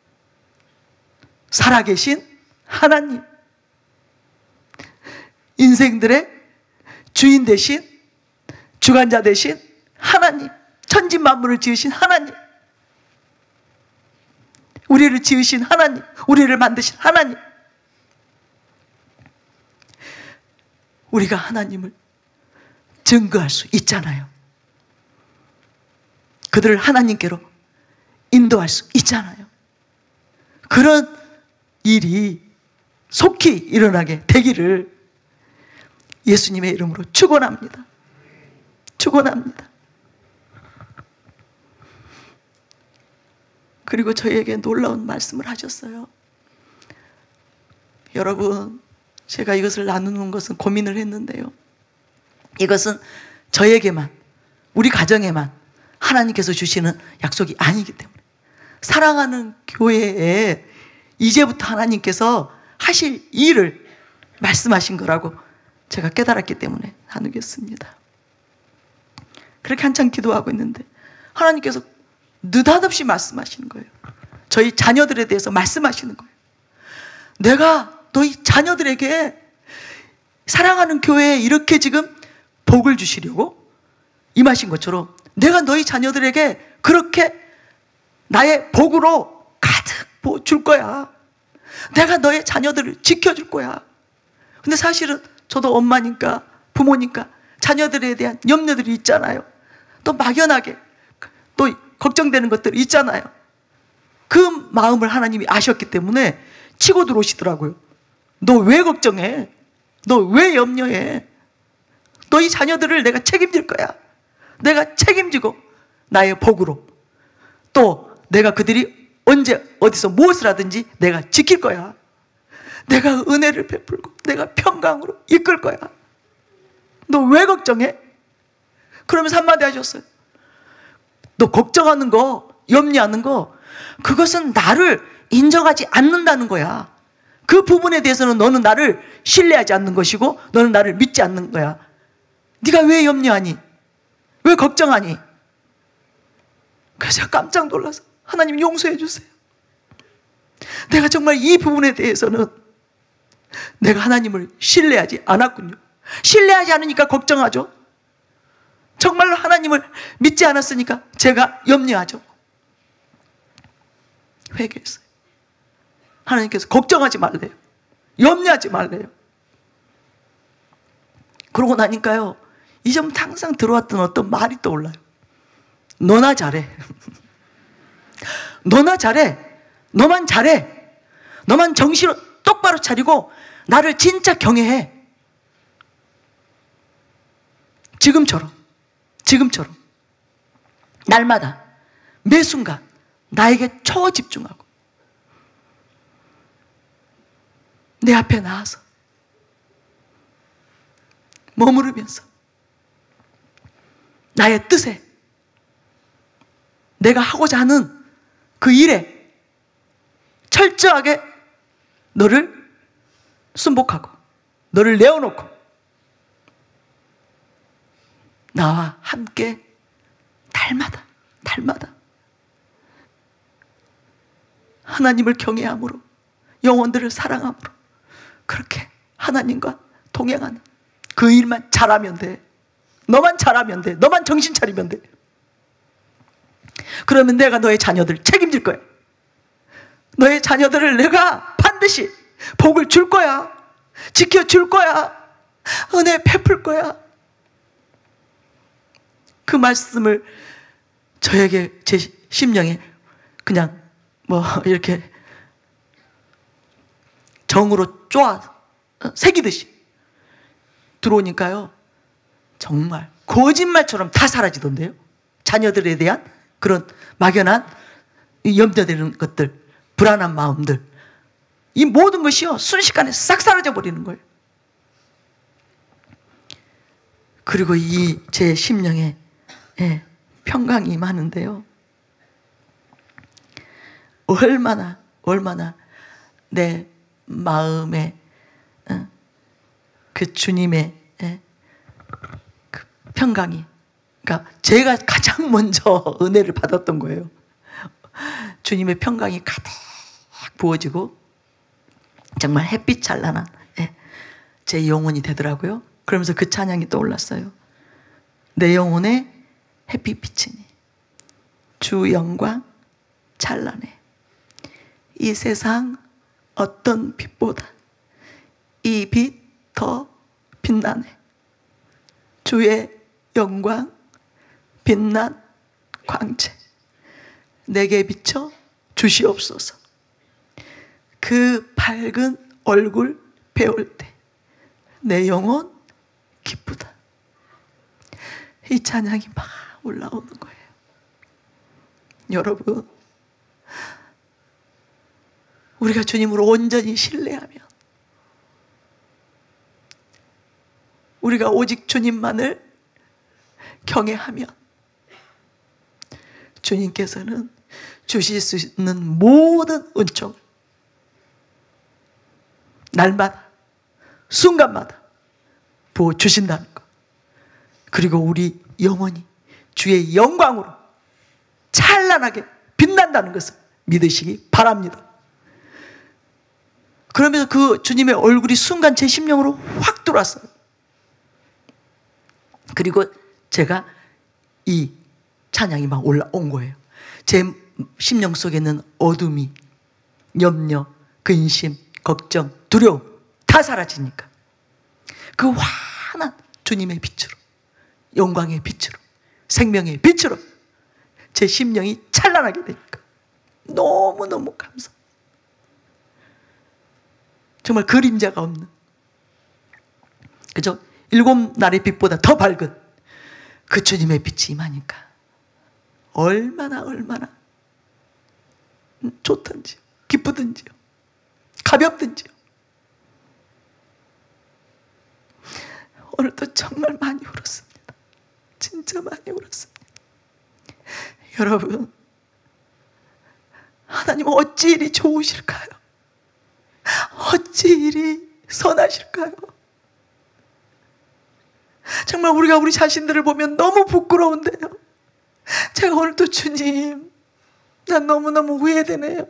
살아계신 하나님, 인생들의 주인 되신, 주관자 되신 하나님, 천지만물을 지으신 하나님, 우리를 지으신 하나님, 우리를 만드신 하나님, 우리가 하나님을 증거할 수 있잖아요. 그들을 하나님께로 인도할 수 있잖아요. 그런 일이 속히 일어나게 되기를 예수님의 이름으로 축원합니다. 축원합니다. 그리고 저희에게 놀라운 말씀을 하셨어요. 여러분, 제가 이것을 나누는 것은 고민을 했는데요, 이것은 저에게만, 우리 가정에만 하나님께서 주시는 약속이 아니기 때문에, 사랑하는 교회에 이제부터 하나님께서 하실 일을 말씀하신 거라고 제가 깨달았기 때문에 나누겠습니다. 그렇게 한참 기도하고 있는데 하나님께서 느닷없이 말씀하시는 거예요. 저희 자녀들에 대해서 말씀하시는 거예요. 내가 너희 자녀들에게 사랑하는 교회에 이렇게 지금 복을 주시려고 임하신 것처럼 내가 너희 자녀들에게 그렇게 나의 복으로 가득 줄 거야. 내가 너의 자녀들을 지켜줄 거야. 근데 사실은 저도 엄마니까, 부모니까 자녀들에 대한 염려들이 있잖아요. 또 막연하게 또 걱정되는 것들이 있잖아요. 그 마음을 하나님이 아셨기 때문에 치고 들어오시더라고요. 너 왜 걱정해? 너 왜 염려해? 너희 자녀들을 내가 책임질 거야. 내가 책임지고 나의 복으로, 또 내가 그들이 언제 어디서 무엇을 하든지 내가 지킬 거야. 내가 은혜를 베풀고 내가 평강으로 이끌 거야. 너 왜 걱정해? 그러면서 한마디 하셨어요. 너 걱정하는 거, 염려하는 거, 그것은 나를 인정하지 않는다는 거야. 그 부분에 대해서는 너는 나를 신뢰하지 않는 것이고 너는 나를 믿지 않는 거야. 네가 왜 염려하니? 왜 걱정하니? 그래서 제가 깜짝 놀라서 하나님 용서해 주세요. 내가 정말 이 부분에 대해서는 내가 하나님을 신뢰하지 않았군요. 신뢰하지 않으니까 걱정하죠. 정말로 하나님을 믿지 않았으니까 제가 염려하죠. 회개했어요. 하나님께서 걱정하지 말래요. 염려하지 말래요. 그러고 나니까요, 이전부터 항상 들어왔던 어떤 말이 떠올라요. 너나 잘해. 너나 잘해. 너만 잘해. 너만 정신을 똑바로 차리고 나를 진짜 경외해. 지금처럼 날마다 매 순간 나에게 초집중하고 내 앞에 나와서 머무르면서 나의 뜻에, 내가 하고자 하는 그 일에 철저하게 너를 순복하고 너를 내어놓고 나와 함께 날마다 하나님을 경외함으로, 영혼들을 사랑함으로 그렇게 하나님과 동행하는 그 일만 잘하면 돼. 너만 잘하면 돼. 너만 정신 차리면 돼. 그러면 내가 너의 자녀들 책임질 거야. 너의 자녀들을 내가 반드시 복을 줄 거야. 지켜줄 거야. 은혜 베풀 거야. 그 말씀을 저에게 제 심령에 그냥 이렇게 정으로 쪼아 새기듯이 들어오니까요, 정말 거짓말처럼 다 사라지던데요. 자녀들에 대한 그런 막연한 염려되는 것들, 불안한 마음들, 이 모든 것이요 순식간에 싹 사라져 버리는 거예요. 그리고 이 제 심령에 평강이 임하는데요, 얼마나 내 마음에 그 주님의 그 평강이, 그러니까 제가 가장 먼저 은혜를 받았던 거예요. 주님의 평강이 가득 부어지고 정말 햇빛 찬란한 제 영혼이 되더라고요. 그러면서 그 찬양이 떠올랐어요. 내 영혼에 햇빛 비치니 주 영광 찬란해. 이 세상 어떤 빛보다 이 빛 더 빛나네. 주의 영광 빛난 광채 내게 비춰 주시옵소서. 그 밝은 얼굴 배울 때 내 영혼 기쁘다. 이 찬양이 막 올라오는 거예요. 여러분, 우리가 주님을 온전히 신뢰하면, 우리가 오직 주님만을 경외하면 주님께서는 주실 수 있는 모든 은총을 날마다 순간마다 부어주신다는 것, 그리고 우리 영혼이 주의 영광으로 찬란하게 빛난다는 것을 믿으시기 바랍니다. 그러면서 그 주님의 얼굴이 순간 제 심령으로 확 들어왔어요. 그리고 제가 이 찬양이 막 올라온 거예요. 제 심령 속에 있는 어둠이, 염려, 근심, 걱정, 두려움 다 사라지니까 그 환한 주님의 빛으로, 영광의 빛으로, 생명의 빛으로 제 심령이 찬란하게 되니까 너무너무 감사. 정말 그림자가 없는, 그죠? 7날의 빛보다 더 밝은 그 주님의 빛이 임하니까 얼마나 좋던지요, 기쁘던지요, 가볍던지요. 오늘도 정말 많이 울었습니다. 진짜 많이 울었습니다. 여러분, 하나님은 어찌 이리 좋으실까요? 어찌 이리 선하실까요? 정말 우리가 우리 자신들을 보면 너무 부끄러운데요. 제가 오늘 또 주님, 난 너무너무 후회되네요.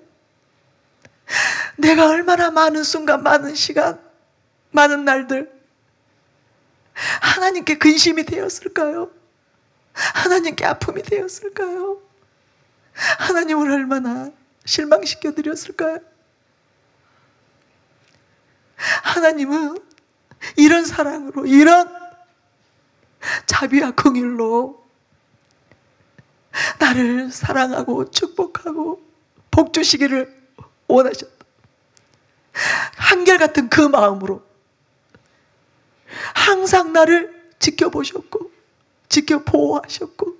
내가 얼마나 많은 순간, 많은 시간, 많은 날들 하나님께 근심이 되었을까요? 하나님께 아픔이 되었을까요? 하나님을 얼마나 실망시켜 드렸을까요? 하나님은 이런 사랑으로, 이런 자비와 긍휼로 나를 사랑하고 축복하고 복 주시기를 원하셨다. 한결같은 그 마음으로 항상 나를 지켜보셨고 지켜보호하셨고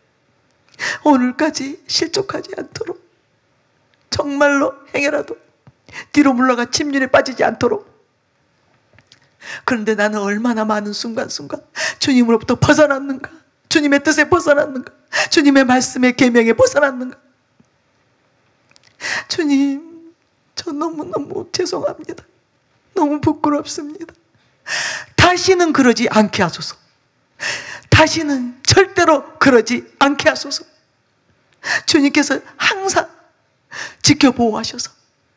오늘까지 실족하지 않도록, 정말로 행여라도 뒤로 물러가 침륜에 빠지지 않도록. 그런데 나는 얼마나 많은 순간순간 주님으로부터 벗어났는가, 주님의 뜻에 벗어났는가, 주님의 말씀의 계명에 벗어났는가. 주님, 저 너무너무 죄송합니다. 너무 부끄럽습니다. 다시는 그러지 않게 하소서. 다시는 절대로 그러지 않게 하소서. 주님께서 항상 지켜보호하셔서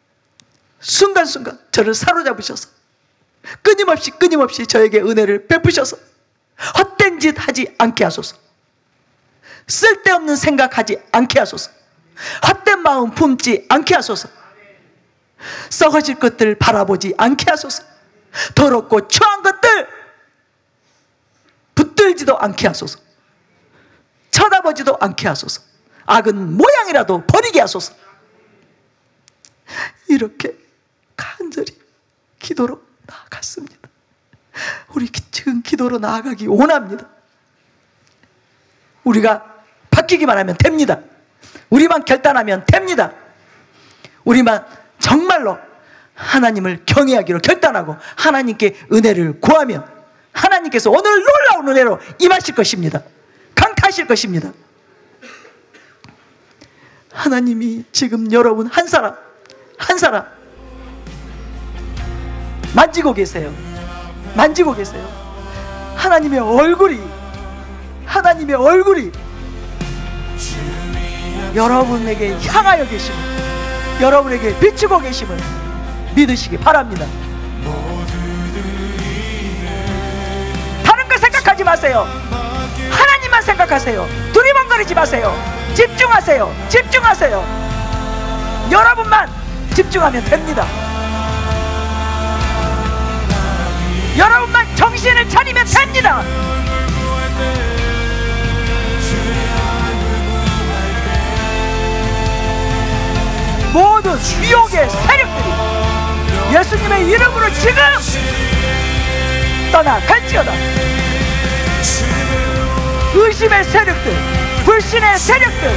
순간순간 저를 사로잡으셔서 끊임없이 저에게 은혜를 베푸셔서 헛된 짓 하지 않게 하소서. 쓸데없는 생각하지 않게 하소서. 헛된 마음 품지 않게 하소서. 썩어질 것들 바라보지 않게 하소서. 더럽고 추한 것들 붙들지도 않게 하소서. 쳐다보지도 않게 하소서. 악은 모양이라도 버리게 하소서. 이렇게 간절히 기도로 나아갔습니다. 우리 지금 기도로 나아가기 원합니다. 우리가 바뀌기만 하면 됩니다. 우리만 결단하면 됩니다. 우리만 정말로 하나님을 경외하기로 결단하고 하나님께 은혜를 구하며 하나님께서 오늘 놀라운 은혜로 임하실 것입니다. 강타하실 것입니다. 하나님이 지금 여러분 한 사람 한 사람 만지고 계세요. 만지고 계세요. 하나님의 얼굴이 여러분에게 향하여 계심을, 여러분에게 비추고 계심을 믿으시기 바랍니다. 다른 거 생각하지 마세요. 하나님만 생각하세요. 두리번거리지 마세요. 집중하세요. 여러분만 집중하면 됩니다. 여러분만 정신을 차리면 됩니다. 모든 미혹의 세력들이 예수님의 이름으로 지금 떠나갈지어다. 의심의 세력들, 불신의 세력들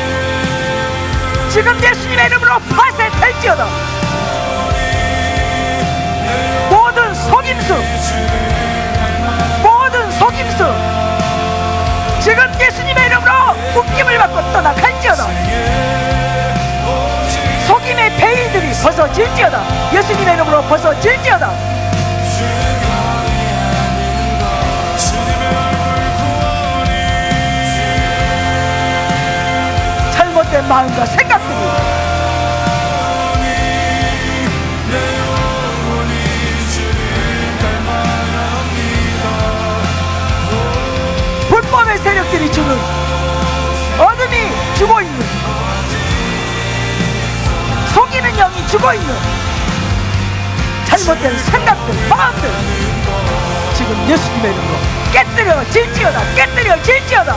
지금 예수님의 이름으로 파쇄될지어다. 모든 속임수, 모든 속임수 지금 예수님의 이름으로 묶임을 받고 떠나갈지어다. 속임의 베일들이 벗어질지어다. 예수님의 이름으로 벗어질지어다. 잘못된 마음과 생각들이 불법의 세력들이 주는 어둠이 주고 있는, 속이는 영이 주고 있는 잘못된 생각들, 마음들 지금 예수님의 이름으로 깨뜨려질지어다. 깨뜨려질지어다.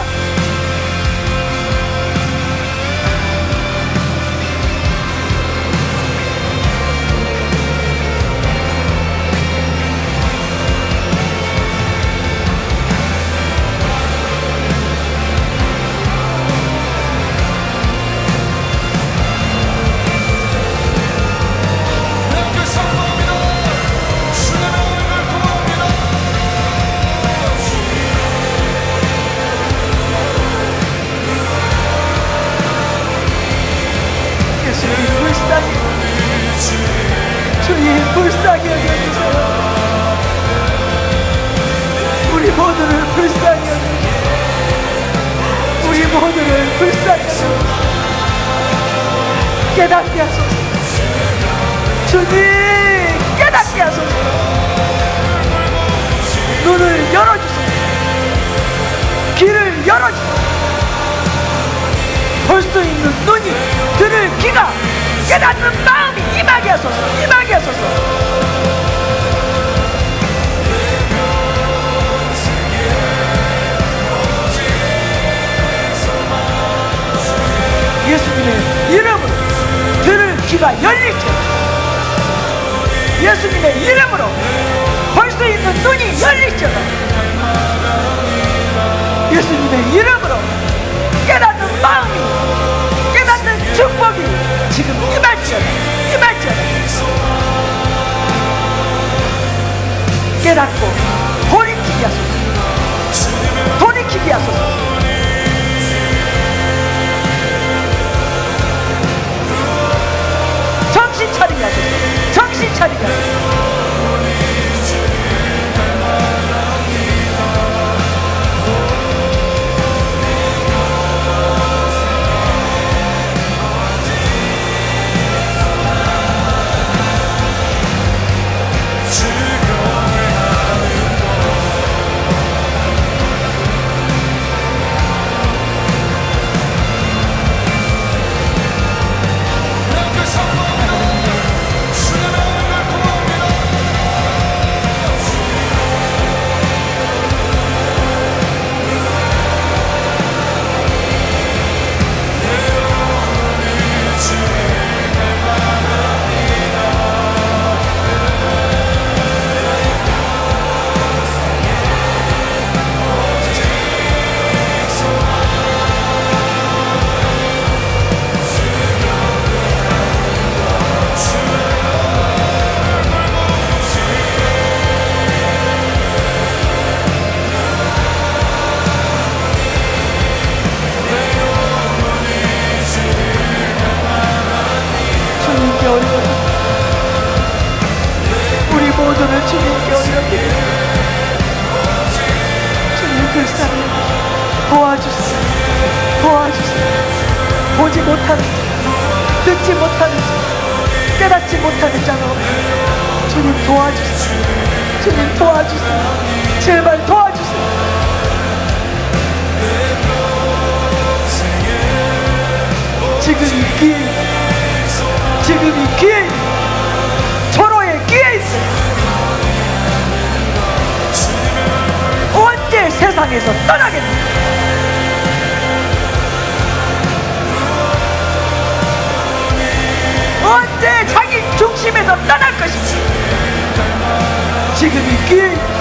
주님 불쌍히 여겨주세요. 우리 모두를 불쌍히 여겨주세요. 우리 모두를 불쌍히 여겨주세요. 깨닫게 하소서. 주님 깨닫게 하소서. 눈을 열어주세요. 귀를 열어주세요. 볼 수 있는 눈이, 들을 귀가, 깨닫는 마음이 임하게 하소서. 임하게 하소서. 예수님의 이름으로 들을 귀가 열릴지어다. 예수님의 이름으로 볼 수 있는 눈이 열릴지어다. 예수님의 이름으로 깨닫는 마음이, 깨닫는 축복이 지금 임할지어다. 임할지어다. 깨닫고 돌이키게 하소서. 돌이키게 하소서. 정신 차리게 하소서. 정신 차리게 하소서. 우리 모두를 주님께 올려드립니다. 주님 불쌍히 도와주세요. 도와주세요. 보지 못하는 자, 듣지 못하는 자, 깨닫지 못하는 자가 없어요. 주님 도와주세요. 주님 도와주세요. 제발 도와주세요. 지금 이 기회, 지금 이 기회, 절호의 기회 있어요. 언제 세상에서 떠나겠는가? 언제 자기 중심에서 떠날 것인지 지금이 기회입니다.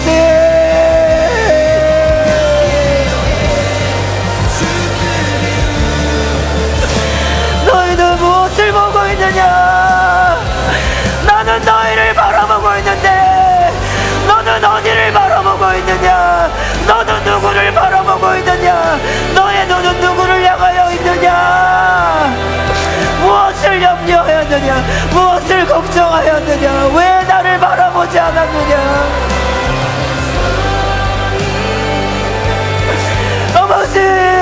아버지, 너희는 무엇을 보고 있느냐? 나는 너희를 바라보고 있는데 너는 어디를 바라보고 있느냐? 너는 누구를 바라보고 있느냐? 너의 눈은 누구를 향하여 있느냐? 무엇을 염려하였느냐? 무엇을 걱정하였느냐? 왜 나를 바라보지 않았느냐? 아버지,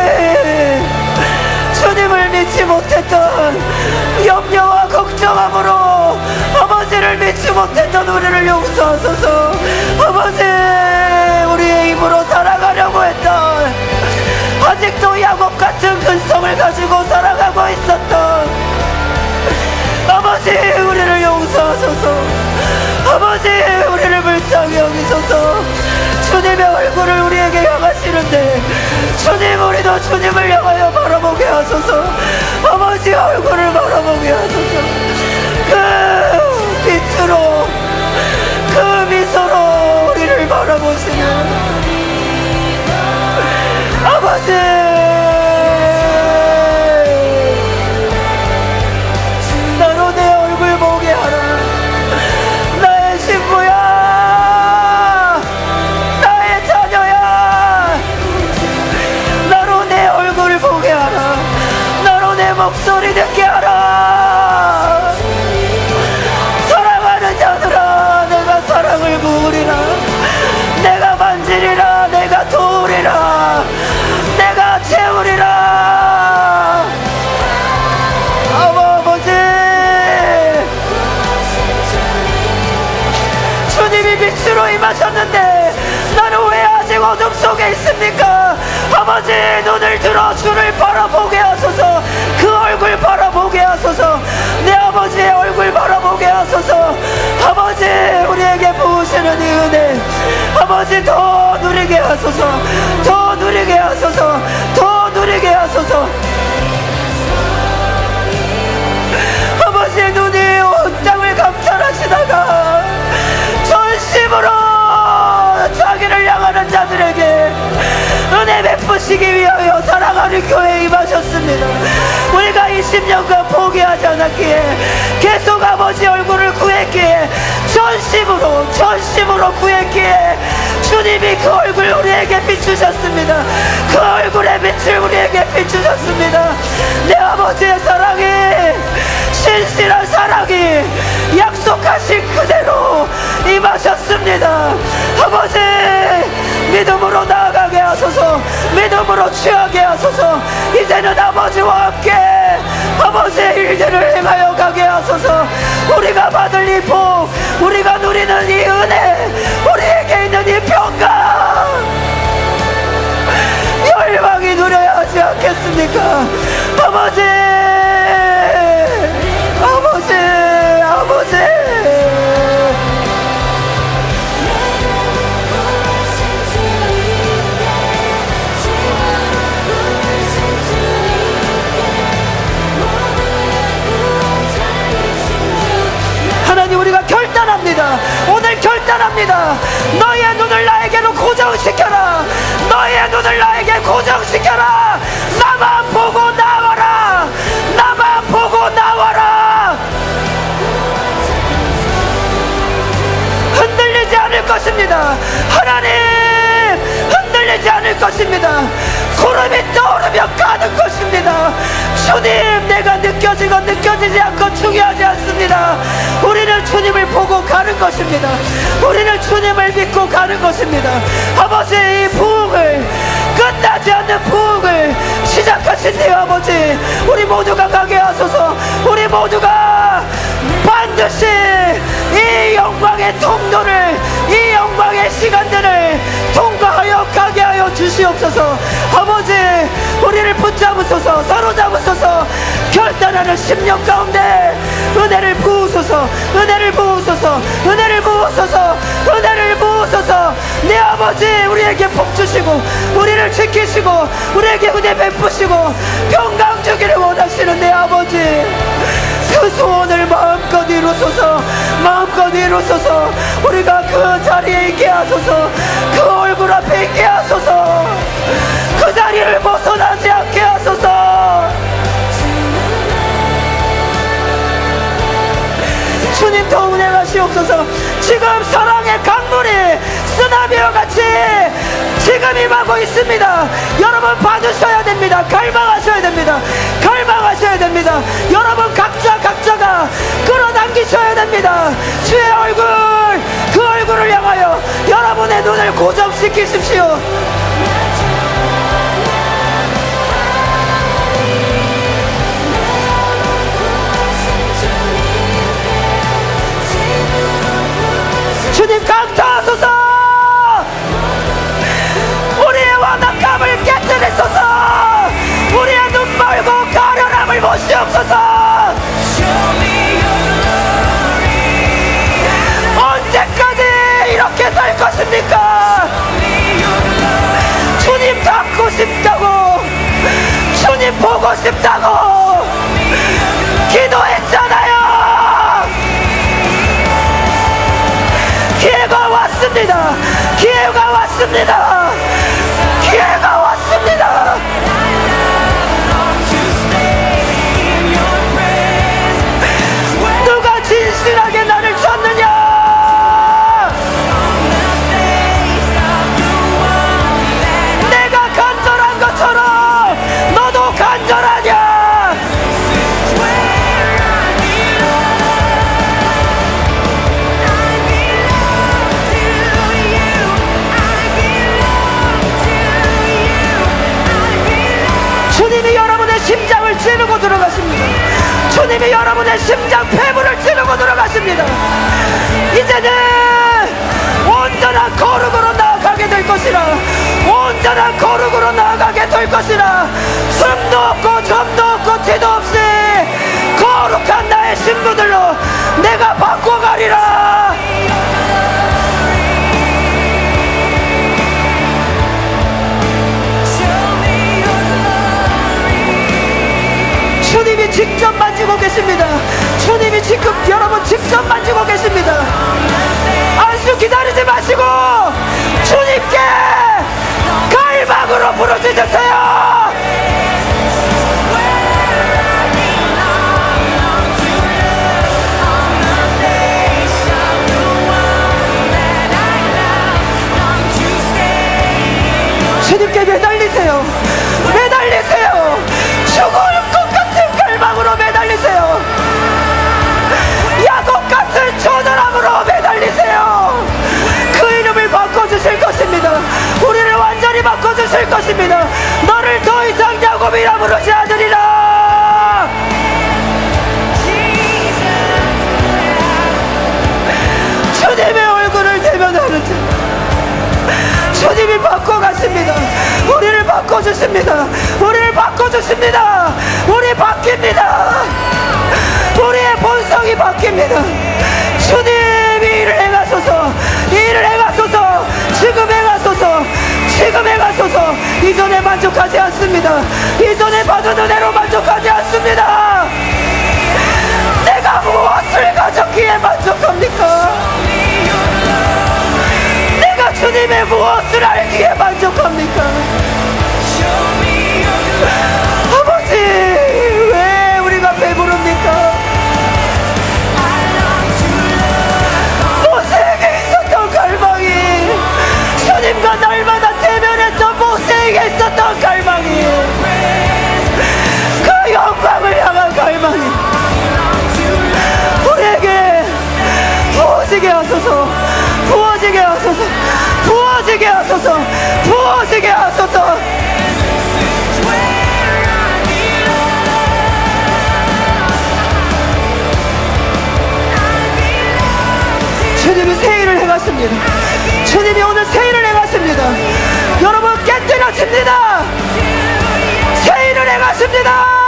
주님을 믿지 못했던 염려와 걱정함으로 아버지를 믿지 못했던 우리를 용서하소서. 아버지, 우리의 힘으로 살아가려고 했던, 아직도 야곱 같은 근성을 가지고 살아가고 있었던 아버지, 우리를 용서하소서. 아버지, 우리를 불쌍히 여기소서. 주님의 얼굴을 우리에게 향하시는데 주님, 우리도 주님을 향하여 바라보게 하소서. 아버지 얼굴을 바라보게 하소서. 그 빛으로, 그 미소로 우리를 바라보시는 아버지, 나로 내 얼굴 보게 하라. 나의 신부야, 나의 자녀야, 나로 내 얼굴 보게 하라. 나로 내 목소리 듣게 하라. 사랑하는 자들아, 내가 사랑을 부으리라. 내가 만지리라. 내가 도우리라. 내가 채우리라. 아버지, 주님이 빛으로 임하셨는데 나는 왜 아직 어둠 속에 있습니까? 아버지, 눈을 들어 주를 바라보게 하소서. 그 얼굴 바라보게 하소서. 내 아버지의 얼굴 바라보게 하소서. 아버지, 우리에게 부으시는 이 은혜 아버지 더 누리게 하소서. 더 누리게 하소서. 더 누리게 하소서. 아버지의 눈이 온 땅을 감찰하시다가 전심으로 자기를 향하는 자들에게 은혜 베푸시기 위하여 사랑하는 교회에 임하셨습니다. 우리가 20년간 포기하지 않았기에, 계속 아버지 얼굴을 구했기에, 전심으로 구했기에 주님이 그 얼굴 우리에게 비추셨습니다. 그 얼굴의 빛을 우리에게 비추셨습니다. 내 아버지의 사랑이, 신실한 사랑이 약속하신 그대로 임하셨습니다. 아버지, 믿음으로 나아가게 하소서. 믿음으로 취하게 하소서. 이제는 아버지와 함께 아버지의 일들을 행하여 가게 하소서. 우리가 받을 이 복, 우리가 누리는 이 은혜, 우리에게 있는 이 평강, 열방이 누려야 하지 않겠습니까? 아버지, 아버지, 아버지, 하나님, 우리가 결단합니다. 오늘 결단합니다. 너희의 눈을 나에게로 고정시켜라. 너희의 눈을 나에게 고정시켜라. 나만 보고 나와라. 나만 보고 나와라. 흔들리지 않을 것입니다. 하나님, 흔들리지 않을 것입니다. 구름이 떠오르며 가는 것입니다. 주님, 내가 느껴지건 느껴지지 않건 중요하지 않습니다. 우리는 주님을 보고 가는 것입니다. 우리는 주님을 믿고 가는 것입니다. 아버지, 이 부흥을, 끝나지 않는 부흥을 시작하신 내 아버지, 우리 모두가 가게 하소서. 우리 모두가 반드시 이 영광의 통로를, 이 영광의 시간들을 통과하여 가게 하여 주시옵소서. 아버지, 우리를 붙잡으소서. 사로잡으소서. 결단하는 10년 가운데 은혜를 부으소서. 은혜를 부으소서. 은혜를 부으소서. 은혜를 부으소서. 내 아버지, 우리에게 복 주시고 우리를 지키시고 우리에게 은혜 베푸시고 평강 주기를 원하시는 내 아버지, 그 소원을 마음껏 이루소서. 마음껏 이루소서. 우리가 그 자리에 있게 하소서. 임하신 것 같이 지금 임하고 있습니다. 여러분 받으셔야 됩니다. 갈망하셔야 됩니다. 갈망하셔야 됩니다. 여러분 각자가 끌어당기셔야 됩니다. 주의 얼굴, 그 얼굴을 향하여 여러분의 눈을 고정시키십시오. 주님 강타하소서. 우리의 완악함을 깨뜨리소서. 우리의 눈 멀고 가련함을 보시옵소서. 언제까지 이렇게 살 것입니까? 주님 닮고 싶다고, 주님 보고 싶다고 기도했잖아요. 기회가 왔습니다. 기회가 왔습니다. 기회가 왔습니다. 누가 진실하게 나를 찾느냐? 내가 간절한 것처럼 너도 간절하냐? 주님이 여러분의 심장을 찌르고 들어가십니다. 주님이 여러분의 심장 폐부를 찌르고 들어가십니다. 이제는 온전한 거룩으로 나아가게 될 것이라. 온전한 거룩으로 나아가게 될 것이라. 흠도 없고 점도 없고 티도 없이 거룩한 나의 신부들로 내가 바꿔가리라. 주님이 직접 만지고 계십니다. 주님이 지금 여러분 직접 만지고 계십니다. 안수 기다리지 마시고 주님께 갈망으로 부르짖으세요. 주님께 매달리세요. 매달리세요. 죽을 것 같은 갈망으로 매달리세요. 야곱 같은 초절함으로 매달리세요. 그 이름을 바꿔주실 것입니다. 우리를 완전히 바꿔주실 것입니다. 너를 더 이상 야곱이라 부르지 않으리라. 주님의 얼굴을 대면하는 주님이 바꿔가십니다. 우리를 바꿔주십니다. 우리를 바꿔주십니다. 우리 바뀝니다. 우리의 본성이 바뀝니다. 주님이 일을 행하소서. 일을 행하소서. 지금 행하소서. 지금 행하소서. 이전에 만족하지 않습니다. 이전에 받은 은혜로 만족하지 않습니다. 내가 무엇을 가졌기에 만족합니까? 내가 주님의 무엇을 알기에 만족합니까? 아버지, 왜 우리가 배부릅니까? 모세에게 있었던 갈망이, 주님과 날마다 대면했던 모세에게 있었던 갈망이, 그 영광을 향한 갈망이 우리에게 부어지게 하소서. 부어지게 하소서. 부어지게 하소서. 부어지게 하소서. 주님이 새 일을 행하십니다. 주님이 오늘 새 일을 행하십니다. 여러분 깨뜨려집니다. 새 일을 행하십니다.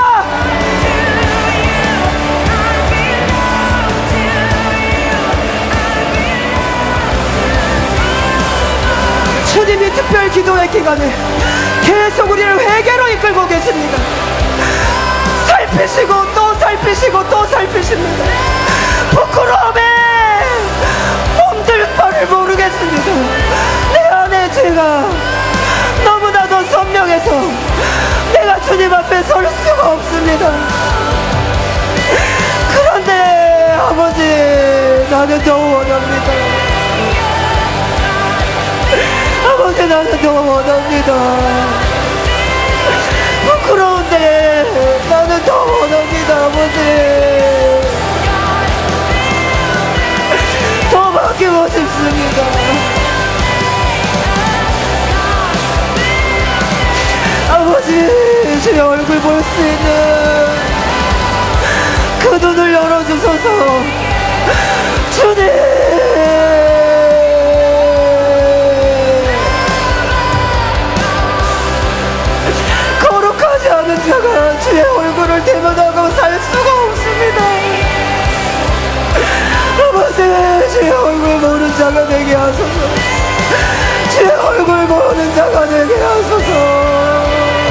주님이 특별 기도의 기간에 계속 우리를 회개로 이끌고 계십니다. 살피시고 또 살피시고 또 살피십니다. 부끄러움에 몸둘 바를 모르겠습니다. 내 안에 죄가 너무나도 선명해서 내가 주님 앞에 설 수가 없습니다. 그런데 아버지, 나는 더 원합니다. 아버지 나는 더 원합니다. 부끄러운데 나는 더 원합니다. 아버지 더 맡기고 싶습니다. 아버지 주의 얼굴 볼 수 있는 그 눈을 열어주소서. 주님 거룩하지 않은 자가 주의 얼굴을 대면하고 살 수가 없습니다. 아버지 주의 얼굴 보는 자가 되게 하소서. 주의 얼굴 보는 자가 되게 하소서.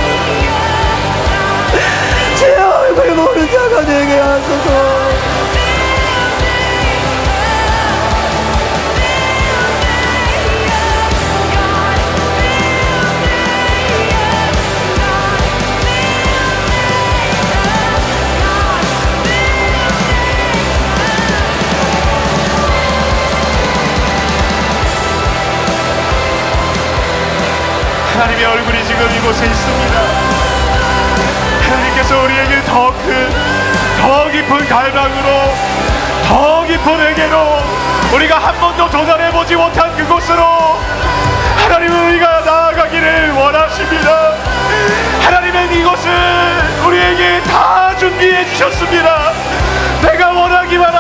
주의 얼굴 보는 자가 되게 하소서. 하나님의 얼굴이 지금 이곳에 있습니다. 하나님께서 우리에게 더 깊은 갈망으로, 더 깊은 회개로, 우리가 한 번도 도달해보지 못한 그곳으로 하나님은 우리가 나아가기를 원하십니다. 하나님은 이곳을 우리에게 다 준비해 주셨습니다. 내가 원하기만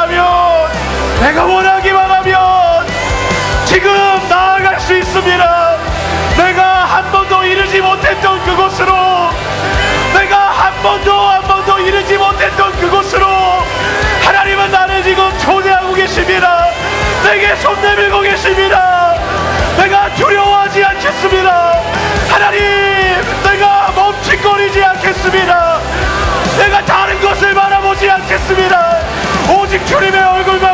하면 지금 나아갈 수 있습니다. 내가 한 번도 이르지 못했던 그곳으로, 내가 한 번도 이르지 못했던 그곳으로 하나님은 나를 지금 초대하고 계십니다. 내게 손 내밀고 계십니다. 내가 두려워하지 않겠습니다. 하나님, 내가 멈칫거리지 않겠습니다. 내가 다른 것을 바라보지 않겠습니다. 오직 주님의 얼굴만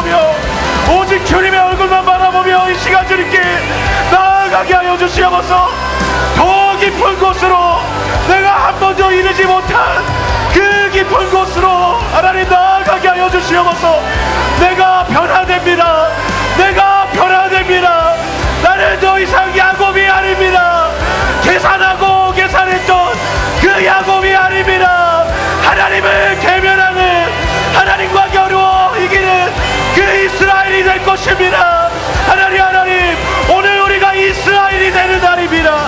바라보며 이 시간 주님께 나아가게 하여 주시옵소서. 더 깊은 곳으로, 내가 한 번도 이르지 못한 그 깊은 곳으로 하나님 나아가게 하여 주시옵소서. 내가 변화됩니다. 나는 더 이상 야곱이 아닙니다. 계산했던 그 야곱이 아닙니다. 하나님을 계면하는, 하나님과 겨루어 이기는 그 이스라엘이 될 것입니다. 하나님, 오늘 우리가 이스라엘이 되는 날입니다.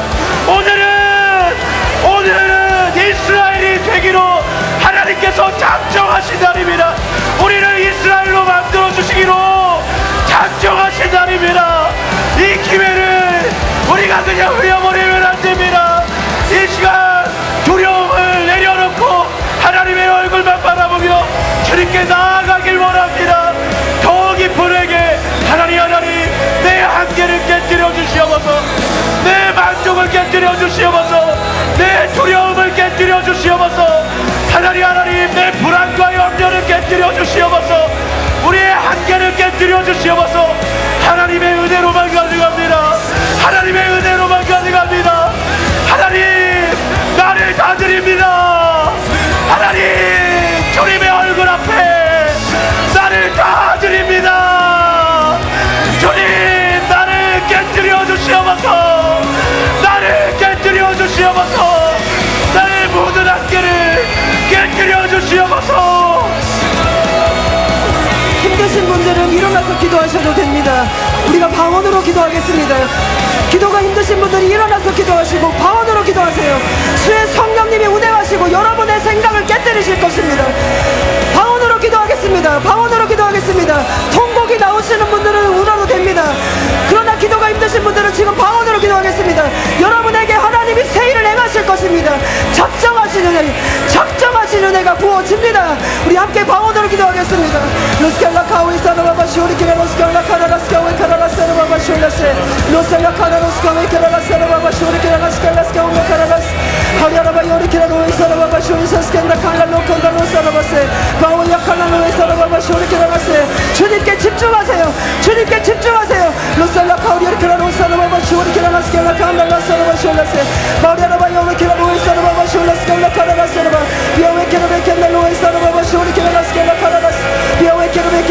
오늘은 이스라엘이 되기로 하나님께서 작정하신 날입니다. 우리를 이스라엘로 만들어 주시기로 작정하신 날입니다. 이 기회를 우리가 그냥 흘려버리면 안 됩니다. 이 시간 두려움을 내려놓고 하나님의 얼굴만 바라보며 주님께 나아가길 원합니다. 더 깊은 회개, 하나님, 내 한계를 깨뜨려 주시옵소서. 내 만족을 깨뜨려 주시옵소서. 내 두려움을 깨뜨려 주시옵소서. 하나님, 내 불안과 염려를 깨뜨려 주시옵소서. 우리의 한계를 깨뜨려 주시옵소서. 하나님의 은혜로만 가져갑니다. 하나님, 나를 다 드립니다. 하나님, 주님의 얼굴 앞에 나를 다 드립니다. 주님, 나를 깨뜨려 주시옵소서. 나의 모든 한계를 깨뜨려 주시옵소서. 힘드신 분들은 일어나서 기도하셔도 됩니다. 우리가 방언으로 기도하겠습니다. 기도가 힘드신 분들이 일어나서 기도하시고 방언으로 기도하세요. 주의 성령님이 운행하시고 여러분의 생각을 깨뜨리실 것입니다. 방언으로 기도하겠습니다. 통곡이 나오시는 분들은 운하도 됩니다. 그러나 기도가 힘드신 분들은 지금 방언으로 기도하겠습니다. 여러분에게 하나님이 새 일을 행하실 것입니다. 작정하신 은혜가 부어집니다. 우리 함께 방언으로 기도하겠습니다. 주님께 집중하세요.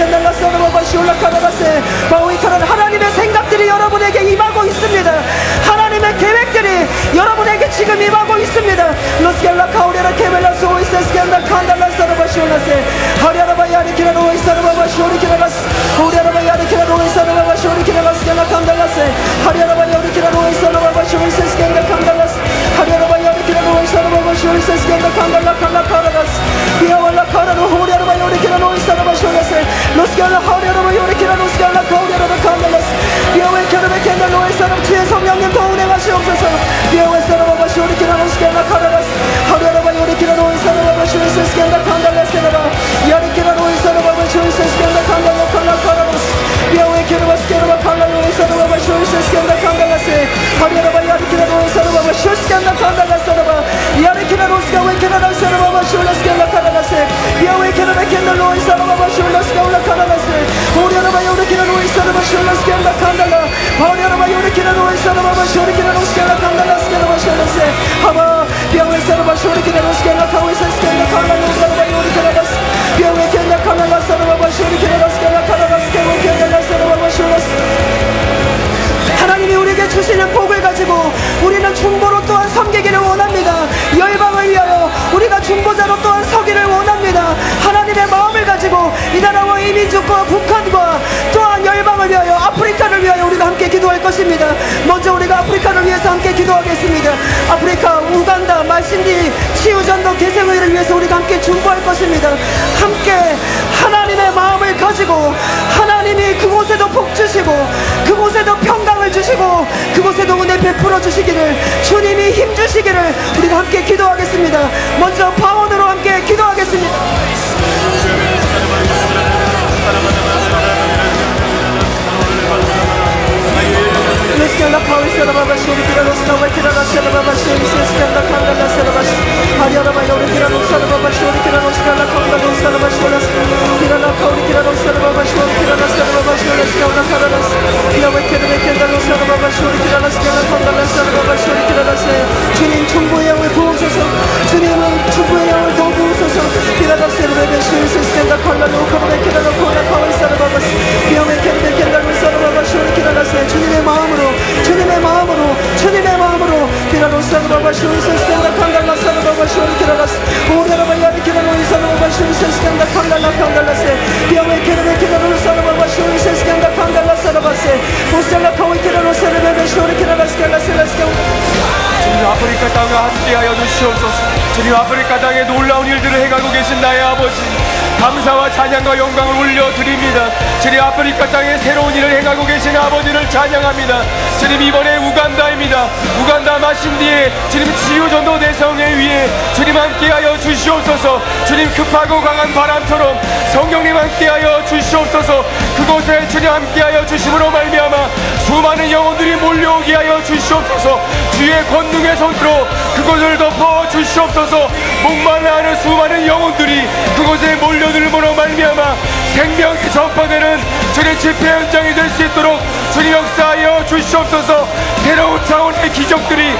하나님의 생각들이 여러분에게 임하고 있습니다. 로스갈라 하리여러분 요리키라 로스갈라 가오리여러분 칸달라스 여호와의 캐르베 캔달로의 사람 주의 성령님 더 운행하시옵소서 여호와의 사람 아바시 요리키라 로스갈라 카라라스 하리여러분 요리키라 로의 사람 아바시 요리스갈라 칸달라스라바 요리키라 로의 사람 아바시 요리스갈라 칸달라 칸라 카라라스 여호와의 캐르바스 캐르바 칸달로의 사람 아바시 요리스갈라 칸달라스 하리여러분 요리키라 로의 사람 아바시 요리스갈라 칸달라스라바 요리키라 로스가 웨키라 사람 아바시 요리스갈라 카라라스 여호와의 캐르베 캔달로의 사람 아바시 요리스갈라 카라라스 오리여러분 요리키라 로의 사람 아바시 요리스갈라 칸달라 하리여러분 요리키라 로의 사람 아바시 요리키라 로스갈라 칸달라스 캐르바시라스 하바 여호와의 사람 아바시 요리키라 로스갈라 카오이사스갈라 칸달라 요리키라라스 여호와의 캔달 칸달라 사람 아바시 요리키라 로스갈라 카라라스 여호와의 캔달라 사람 아바시 요리스 하나님이 우리에게 주시는 복을 가지고 우리는 중보로 또한 섬기기를 원합니다. 열방을 위하여 우리가 중보자로 또한 서기를 원합니다. 하나님의 마음을 가지고 이 나라와 이 민족과 북한과 또한 열방을 위하여 아프리카를 위하여 우리가 함께 기도할 것입니다. 먼저 우리가 아프리카를 위해서 함께 기도하겠습니다. 아프리카, 우간다, 말신디, 치유전도 대생회를 위해서 우리가 함께 중보할 것입니다. 함께 하나님의 마음을 가지고 하나님이 그곳에도 복 주시고 그곳에도 평강을 주시고 그곳에도 은혜 베풀어 주시기를 주님이 힘 주시기를 우리가 함께 기도하겠습니다. 먼저 파원으로 함께 기도하겠습니다. Let's go. Sarababashi, Kiranos, Kiranos, Sarababashi, Siskanda Kandala Sarabashi, Hariaraba, Kiranos, Sarababashi, Kiranos, Kala Kandala Sarabashi, Kirana Kori, Kiranos, Sarababashi, Kiranos, Sarababashi, Skala Karanas, Yawakere, Kiranos, Sarababashi, Kiranos, Kala Kandala Sarababashi, Kiranas, 주님 충고의 영을 부으소서, 주님은 충고의 영을 더 부으소서, Kiranos, Sarababashi, Siskanda Kandala, Kore, Kiranos, Kala Kori, Sarababashi, Yawakere, Kiranos, Sarababashi, Kiranas, 주님의 마음으로, 주님의 마음으로, 주님의 마음으로, Kiranos, Sarababashi, Siskanda Kandala Sarababashi, Kiranas, 오래라바야 Kiranos, Sarababashi, Siskanda Kandala Kandala Se, Yawakere, Kiranos, Sarababashi, Siskanda Kandala Sarabashi, Usala Koi, Kiranos, Sarababashi, Kiranas, Kala Sarabashi. 주님 아프리카 땅을 함께하여 주시옵소서. 주님 아프리카 땅에 놀라운 일들을 행하고 계신 나의 아버지 감사와 찬양과 영광을 올려드립니다. 주님 아프리카 땅에 새로운 일을 행하고 계신 아버지를 찬양합니다. 주님 이번에 우간다입니다. 우간다 마신디에 주님 치유전도 대성회 위에 주님 함께하여 주시옵소서. 주님 급하고 강한 바람처럼 성령님 함께하여 주시옵소서. 그곳에 주님 함께하여 주심으로 말미암아 수많은 영혼들이 몰려오게 하여 주시옵소서. 주의 권능의 손으로 그곳을 덮어 주시옵소서. 목말라하는 수많은 영혼들이 그곳에 몰려들므로 말미암아 생명이 전파되는 주님 집회 현장이 될 수 있도록 주님 역사하여 주시옵소서. 새로운 차원의 기적들이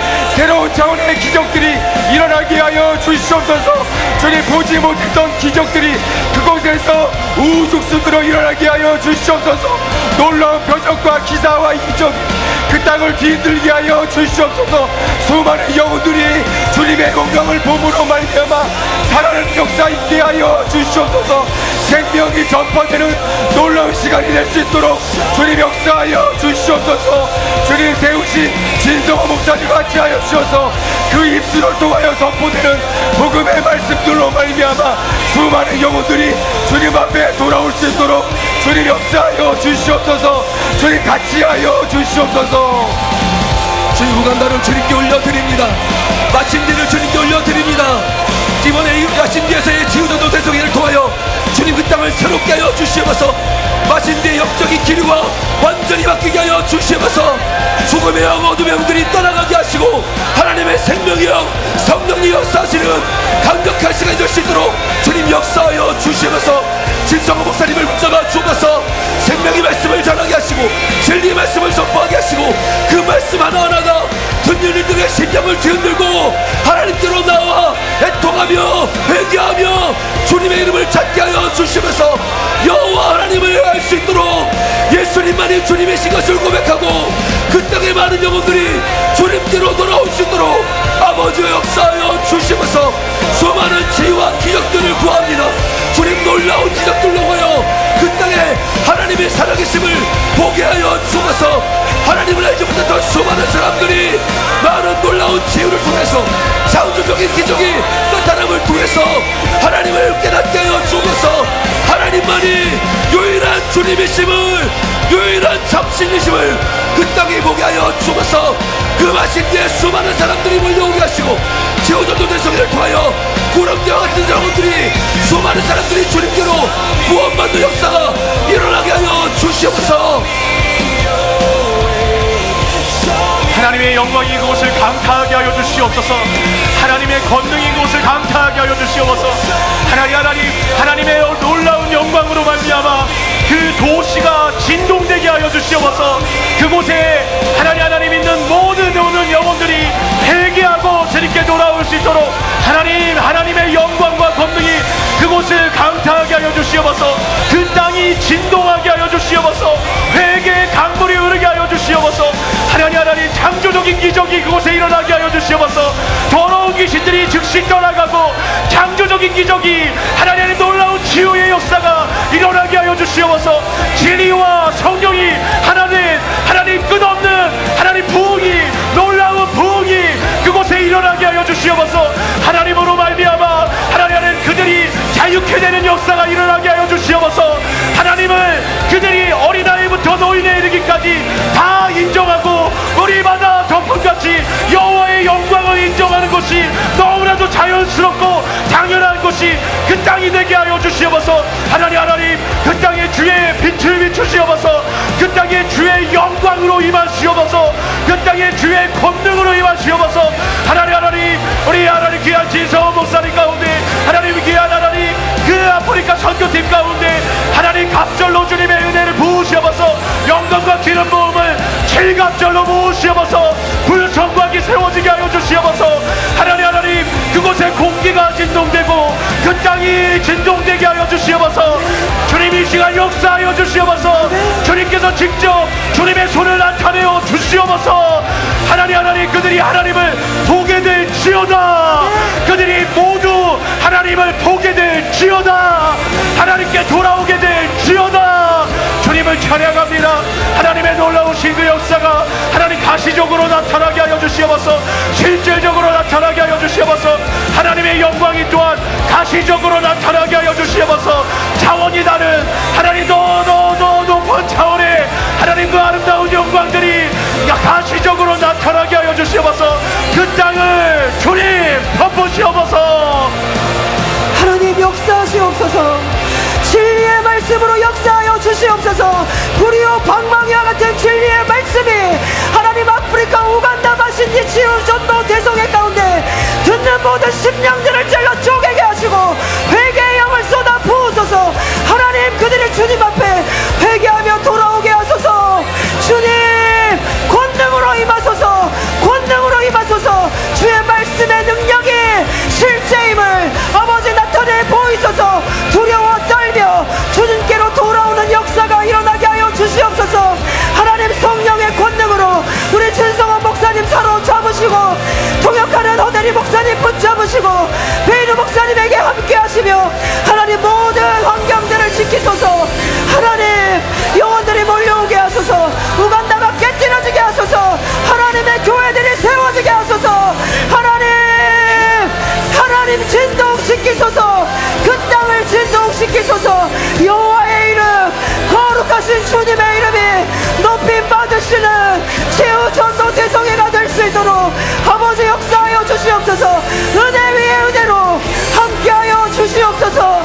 일어나게 하여 주시옵소서. 주님 보지 못했던 기적들이 그곳에서 우죽순으로 일어나게 하여 주시옵소서. 놀라운 표적과 기사와 이적이 그 땅을 뒤흔들게 하여 주시옵소서. 수많은 영혼들이 주님의 영광을 봄으로 말미암아 살아나는 역사 있게 하여 주시옵소서. 생명이 전파되는 놀라운 시간이 될 수 있도록 주님 역사하여 주시옵소서. 주님 세우신 진성호 목사님 같이 하여 주셔서 그 입술을 통하여 선포되는 복음의 말씀들로 말미암아 수많은 영혼들이 주님 앞에 돌아올 수 있도록 주님 역사하여 주시옵소서. 주님 같이 하여 주시옵소서. 주님 우간다를 주님께 올려드립니다. 마신디를 주님께 올려드립니다. 이번에 이 마신디에서의 지우전도 대성회를 통하여 주님 그 땅을 새롭게 하여 주시옵소서. 마신디의 영적인 기류가 완전히 바뀌게 하여 주시옵소서. 죽음의 영, 어둠의 영들이 떠나가게 하시고 하나님의 생명의 영, 성령님 역사하시는 강력한 시간이 될 수 있도록 주님 역사하여 주시옵소서. 진성호 목사님을 붙잡아 주옵소서. 생명의 말씀을 전하게 하시고 진리의 말씀을 선포하게 하시고 그 말씀 하나하나가 듣는 이들의 심령을 뒤흔들고 하나님께로 나와 애통하며 회개하며 주님의 이름을 찾게 하여 주시면서 여호와 하나님을 알 수 있도록 예수님만이 주님이신 것을 고백하고 그 땅의 많은 영혼들이 주님께로 돌아올 수 있도록 아버지의 역사하여 주시면서 수많은 치유와 기적들을 구합니다. 주님 놀라운 기적들로 하여 그 땅에 하나님의 살아계심을 보게 하여 주셔서 하나님을 알지 못했던 수많은 사람들이 많은 놀라운 놀라운 치유를 통해서 창조적인 기적이 나타남을 통해서 하나님을 깨닫게 하여 주옵소서. 하나님만이 유일한 주님이심을, 유일한 참신이심을 그 땅에 보게 하여 주옵소서. 그 마신대에 수많은 사람들이 몰려오게 하시고 지오전도 대성회를 통하여 구름대와 같은 영혼들이, 수많은 사람들이 주님께로 구원받는 역사가 일어나게 하여 주시옵소서. 하나님의 영광이 그곳을 강타하게 하여 주시옵소서. 하나님의 권능이 그곳을 강타하게 하여 주시옵소서. 하나님의 놀라운 영광으로 말미암아 그 도시가 진동되게 하여 주시옵소서. 그곳에 하나님 있는 모든 영혼들이 회개하고 주님께 돌아올 수 있도록 하나님의 영광과 권능이 그곳을 강타하게 하여 주시옵소서. 그 땅이 진동하게 하여 주시옵소서. 회개의 강물이 흐르게 하여 주시옵소서. 하나님 창조적인 기적이 그곳에 일어나게 하여 주시옵소서. 더러운 귀신들이 즉시 떠나가고 창조적인 기적이 하나님의 놀라운 치유의 역사가 일어나게 하여 주시옵소서. 진리와 성령이 하나님 끝없는 하나님 부흥이, 놀라운 부흥이 그곳에 일어나게 하여 주시옵소서. 하나님으로 말미암아 하나님 그들이 자유케 되는 역사가 일어나게 하여 주시옵소서. 하나님을 그들이 어린아이부터 노인에 이르기까지 다 인정하고 우리마다 덮음같이 여호와의 영광을 인정하는 것이 너무나도 자연스럽고 당연한 것이 그 땅이 되게 하여 주시옵소서. 하나님 그 땅에 주의 빛을 비추시옵소서. 그 땅에 주의 영광으로 임하시옵소서. 그 땅에 주의 권능으로 임하시옵소서. 우리 귀한 진성호 목사님 가운데, 귀한 그 아프리카 선교팀 가운데 갑절로 주님의 은혜를 부으시옵소서. 영광과 기름 부음을 7갑절로 부으시옵소서. 불성광이 세워지게 하여 주시옵소서. 하나님 그곳에 공기가 진동되고 그 땅이 진동되게 하여 주시옵소서. 주님 이 시간 역사하여 주시옵소서. 주님께서 직접 주님의 손을 나타내어 주시옵소서. 하나님 그들이 하나님을 보게 될지어다. 그들이 모두 하나님을 보게 될지어다. 하나님께 돌아오게 될지어다. 주님을 찬양합니다. 하나님의 놀라우신 그 역사가 가시적으로 나타나게 하여 주시옵소서. 실질적으로 나타나게 하여 주시옵소서. 하나님의 영광이 또한 가시적으로 나타나게 하여 주시옵소서. 차원이 다른 더 높은 차원의 그 아름다운 영광들이 가시적으로 나타나게 하여 주시옵소서. 그 땅을 주님 덮으시옵소서. 하나님 역사하시옵소서. 진리의 말씀으로 역사하여 주시옵소서. 불이요 방망이와 같은 진리의 말씀이 하나님 아프리카 우간다 마신지 지우전도 대성회 가운데 듣는 모든 심령들을 찔러 쪼개게 하시고 회개의 영을 쏟아 부으소서. 하나님 그들이 주님 앞에 회개하며 돌아오게 하소서. 주님 권능으로 임하소서. 권능으로 임하소서. 주의 말씀의 능력이 실제임을 아버지 나타내 보이소서. 두려워 떨며 주님께로 돌아오는 역사가 일어나게 하여 주시옵소서. 하나님 성령의 권능으로 우리 진성원 목사님 사로잡으시고 통역하는 허대리 목사님 붙잡으시고 베이르 목사님에게 함께 하시며 하나님 모든 환경들을 지키소서. 하나님 영혼들이 몰려오게 하소서. 우간다가 깨뜨려지게 하소서. 하나님의 교회들이 세워지게 하소서. 하나님 진동시키소서. 그 땅을 진동시키소서. 여호와의 이름 거룩하신 주님의 이름이 높임 받으시는 치유전도 대성회가 될 수 있도록 아버지 역사하여 주시옵소서. 은혜 위에 은혜로 함께하여 주시옵소서.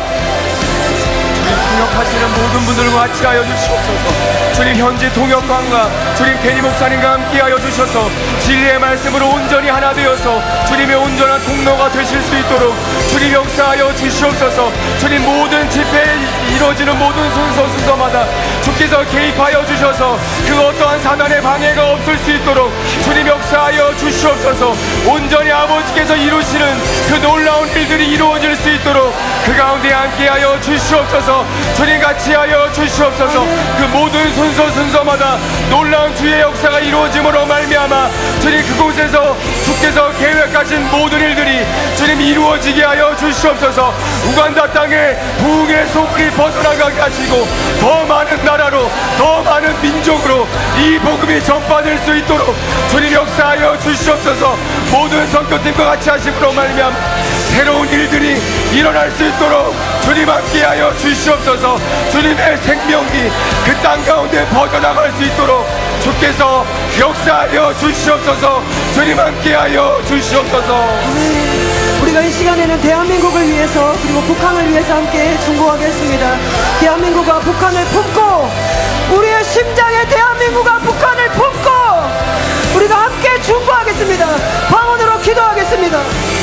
통역하시는 모든 분들과 같이 하여 주시옵소서. 주님 현지 통역관과 주님 대리 목사님과 함께하여 주셔서 진리의 말씀으로 온전히 하나 되어서 주님의 온전한 통로가 되실 수 있도록 주님 역사하여 주시옵소서. 주님 모든 집회에 이루어지는 모든 순서마다 주께서 개입하여 주셔서 그 어떠한 사단의 방해가 없을 수 있도록 주님 역사하여 주시옵소서. 온전히 아버지께서 이루시는 그 놀라운 일들이 이루어질 수 있도록 그 가운데 함께하여 주시옵소서. 주님 같이 하여 주시옵소서. 그 모든 순서마다 놀라운 주의 역사가 이루어짐으로 말미암아 주님 그곳에서 주께서 계획하신 모든 일들이 주님 이루어지게 하여 주시옵소서. 우간다 땅에 부흥의 소문이 퍼져나가게 하시고 더 많은 나라로 더 많은 민족으로 이 복음이 전파될 수 있도록 주님 역사하여 주시옵소서. 모든 선교팀과 같이 하심으로 말미암아 새로운 일들이 일어날 수 있도록 주님 함께하여 주시옵소서. 주님의 생명이 그 땅 가운데 퍼져나갈 수 있도록 주께서 역사하여 주시옵소서. 주님 함께하여 주시옵소서. 우리가 이 시간에는 대한민국을 위해서 그리고 북한을 위해서 함께 중보하겠습니다. 대한민국과 북한을 품고 우리의 심장에 대한민국과 북한을 품고 우리가 함께 중보하겠습니다. 방언으로 기도하겠습니다.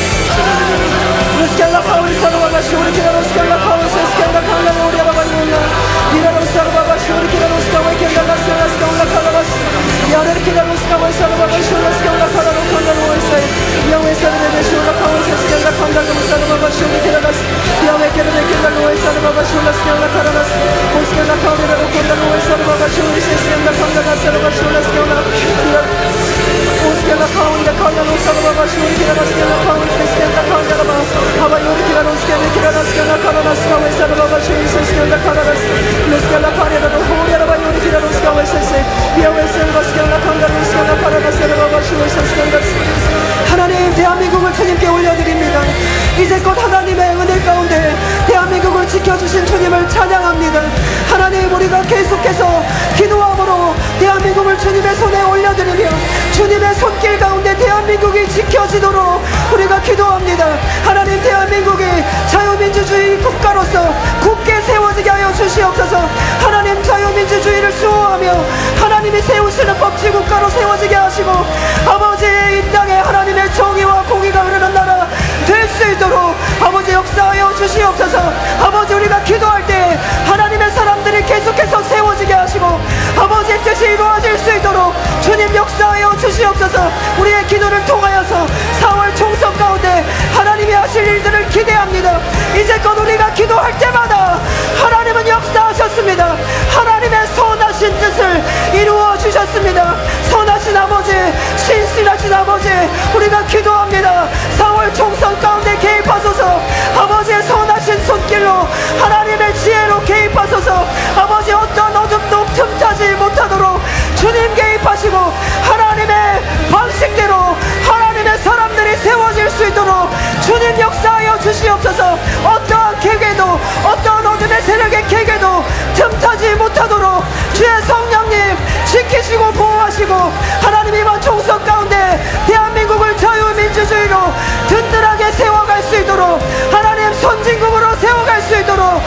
하나님, 대한민국을 주님께 올려드립니다. 이제껏 하나님의 은혜 가운데 대한민국을 지켜주신 주님을 찬양합니다. 하나님, 우리가 계속해서 기도함으로 대한민국을 주님의 손에 올려드리며 주님의 손길 가운데 대한민국이 지켜지도록 우리가 기도합니다. 하나님, 대한민국이 자유민주주의 국가로서 굳게 세워지게 하여 주시옵소서. 하나님, 자유민주주의를 수호하며 하나님이 세우시는 법치국가로 세워지게 하시고 아버지, 이 땅에 하나님의 정의와 공의가 흐르는 나라 될 수 있도록 아버지 역사하여 주시옵소서. 아버지, 우리가 기도할 때 하나님의 사람들이 계속해서 세워지게 하시고 아버지의 뜻이 이루어질 수 있도록 주님 역사하여 주시옵소서. 우리의 기도를 통하여서 4월 총선 가운데 하나님이 하실 일들을 기대합니다. 이제껏 우리가 기도할 때마다 하나님은 역사하셨습니다. 하나님의 선하신 뜻을 이루어 주셨습니다. 선하신 아버지, 신실하신 아버지, 우리가 기도합니다. 4월 총선 가운데 개입하소서. 아버지의 선하신 손길로 하나님의 지혜로 개입하소서. 아버지, 어떤 어둠도 틈타지 못하도록 주님 개입하시고 하나님의 방식대로 하나님의 사람들이 세워질 수 있도록 주님 역사하여 주시옵소서. 어떠한 계계도 어떠한 어둠의 세력의 계계도 틈타지 못하도록 주의 성령님 지키시고 보호하시고 하나님, 이번 총선 가운데 대한민국을 자유민주주의로 든든하게 세워갈 수 있도록 하나님, 선진국으로 세워갈 수 있도록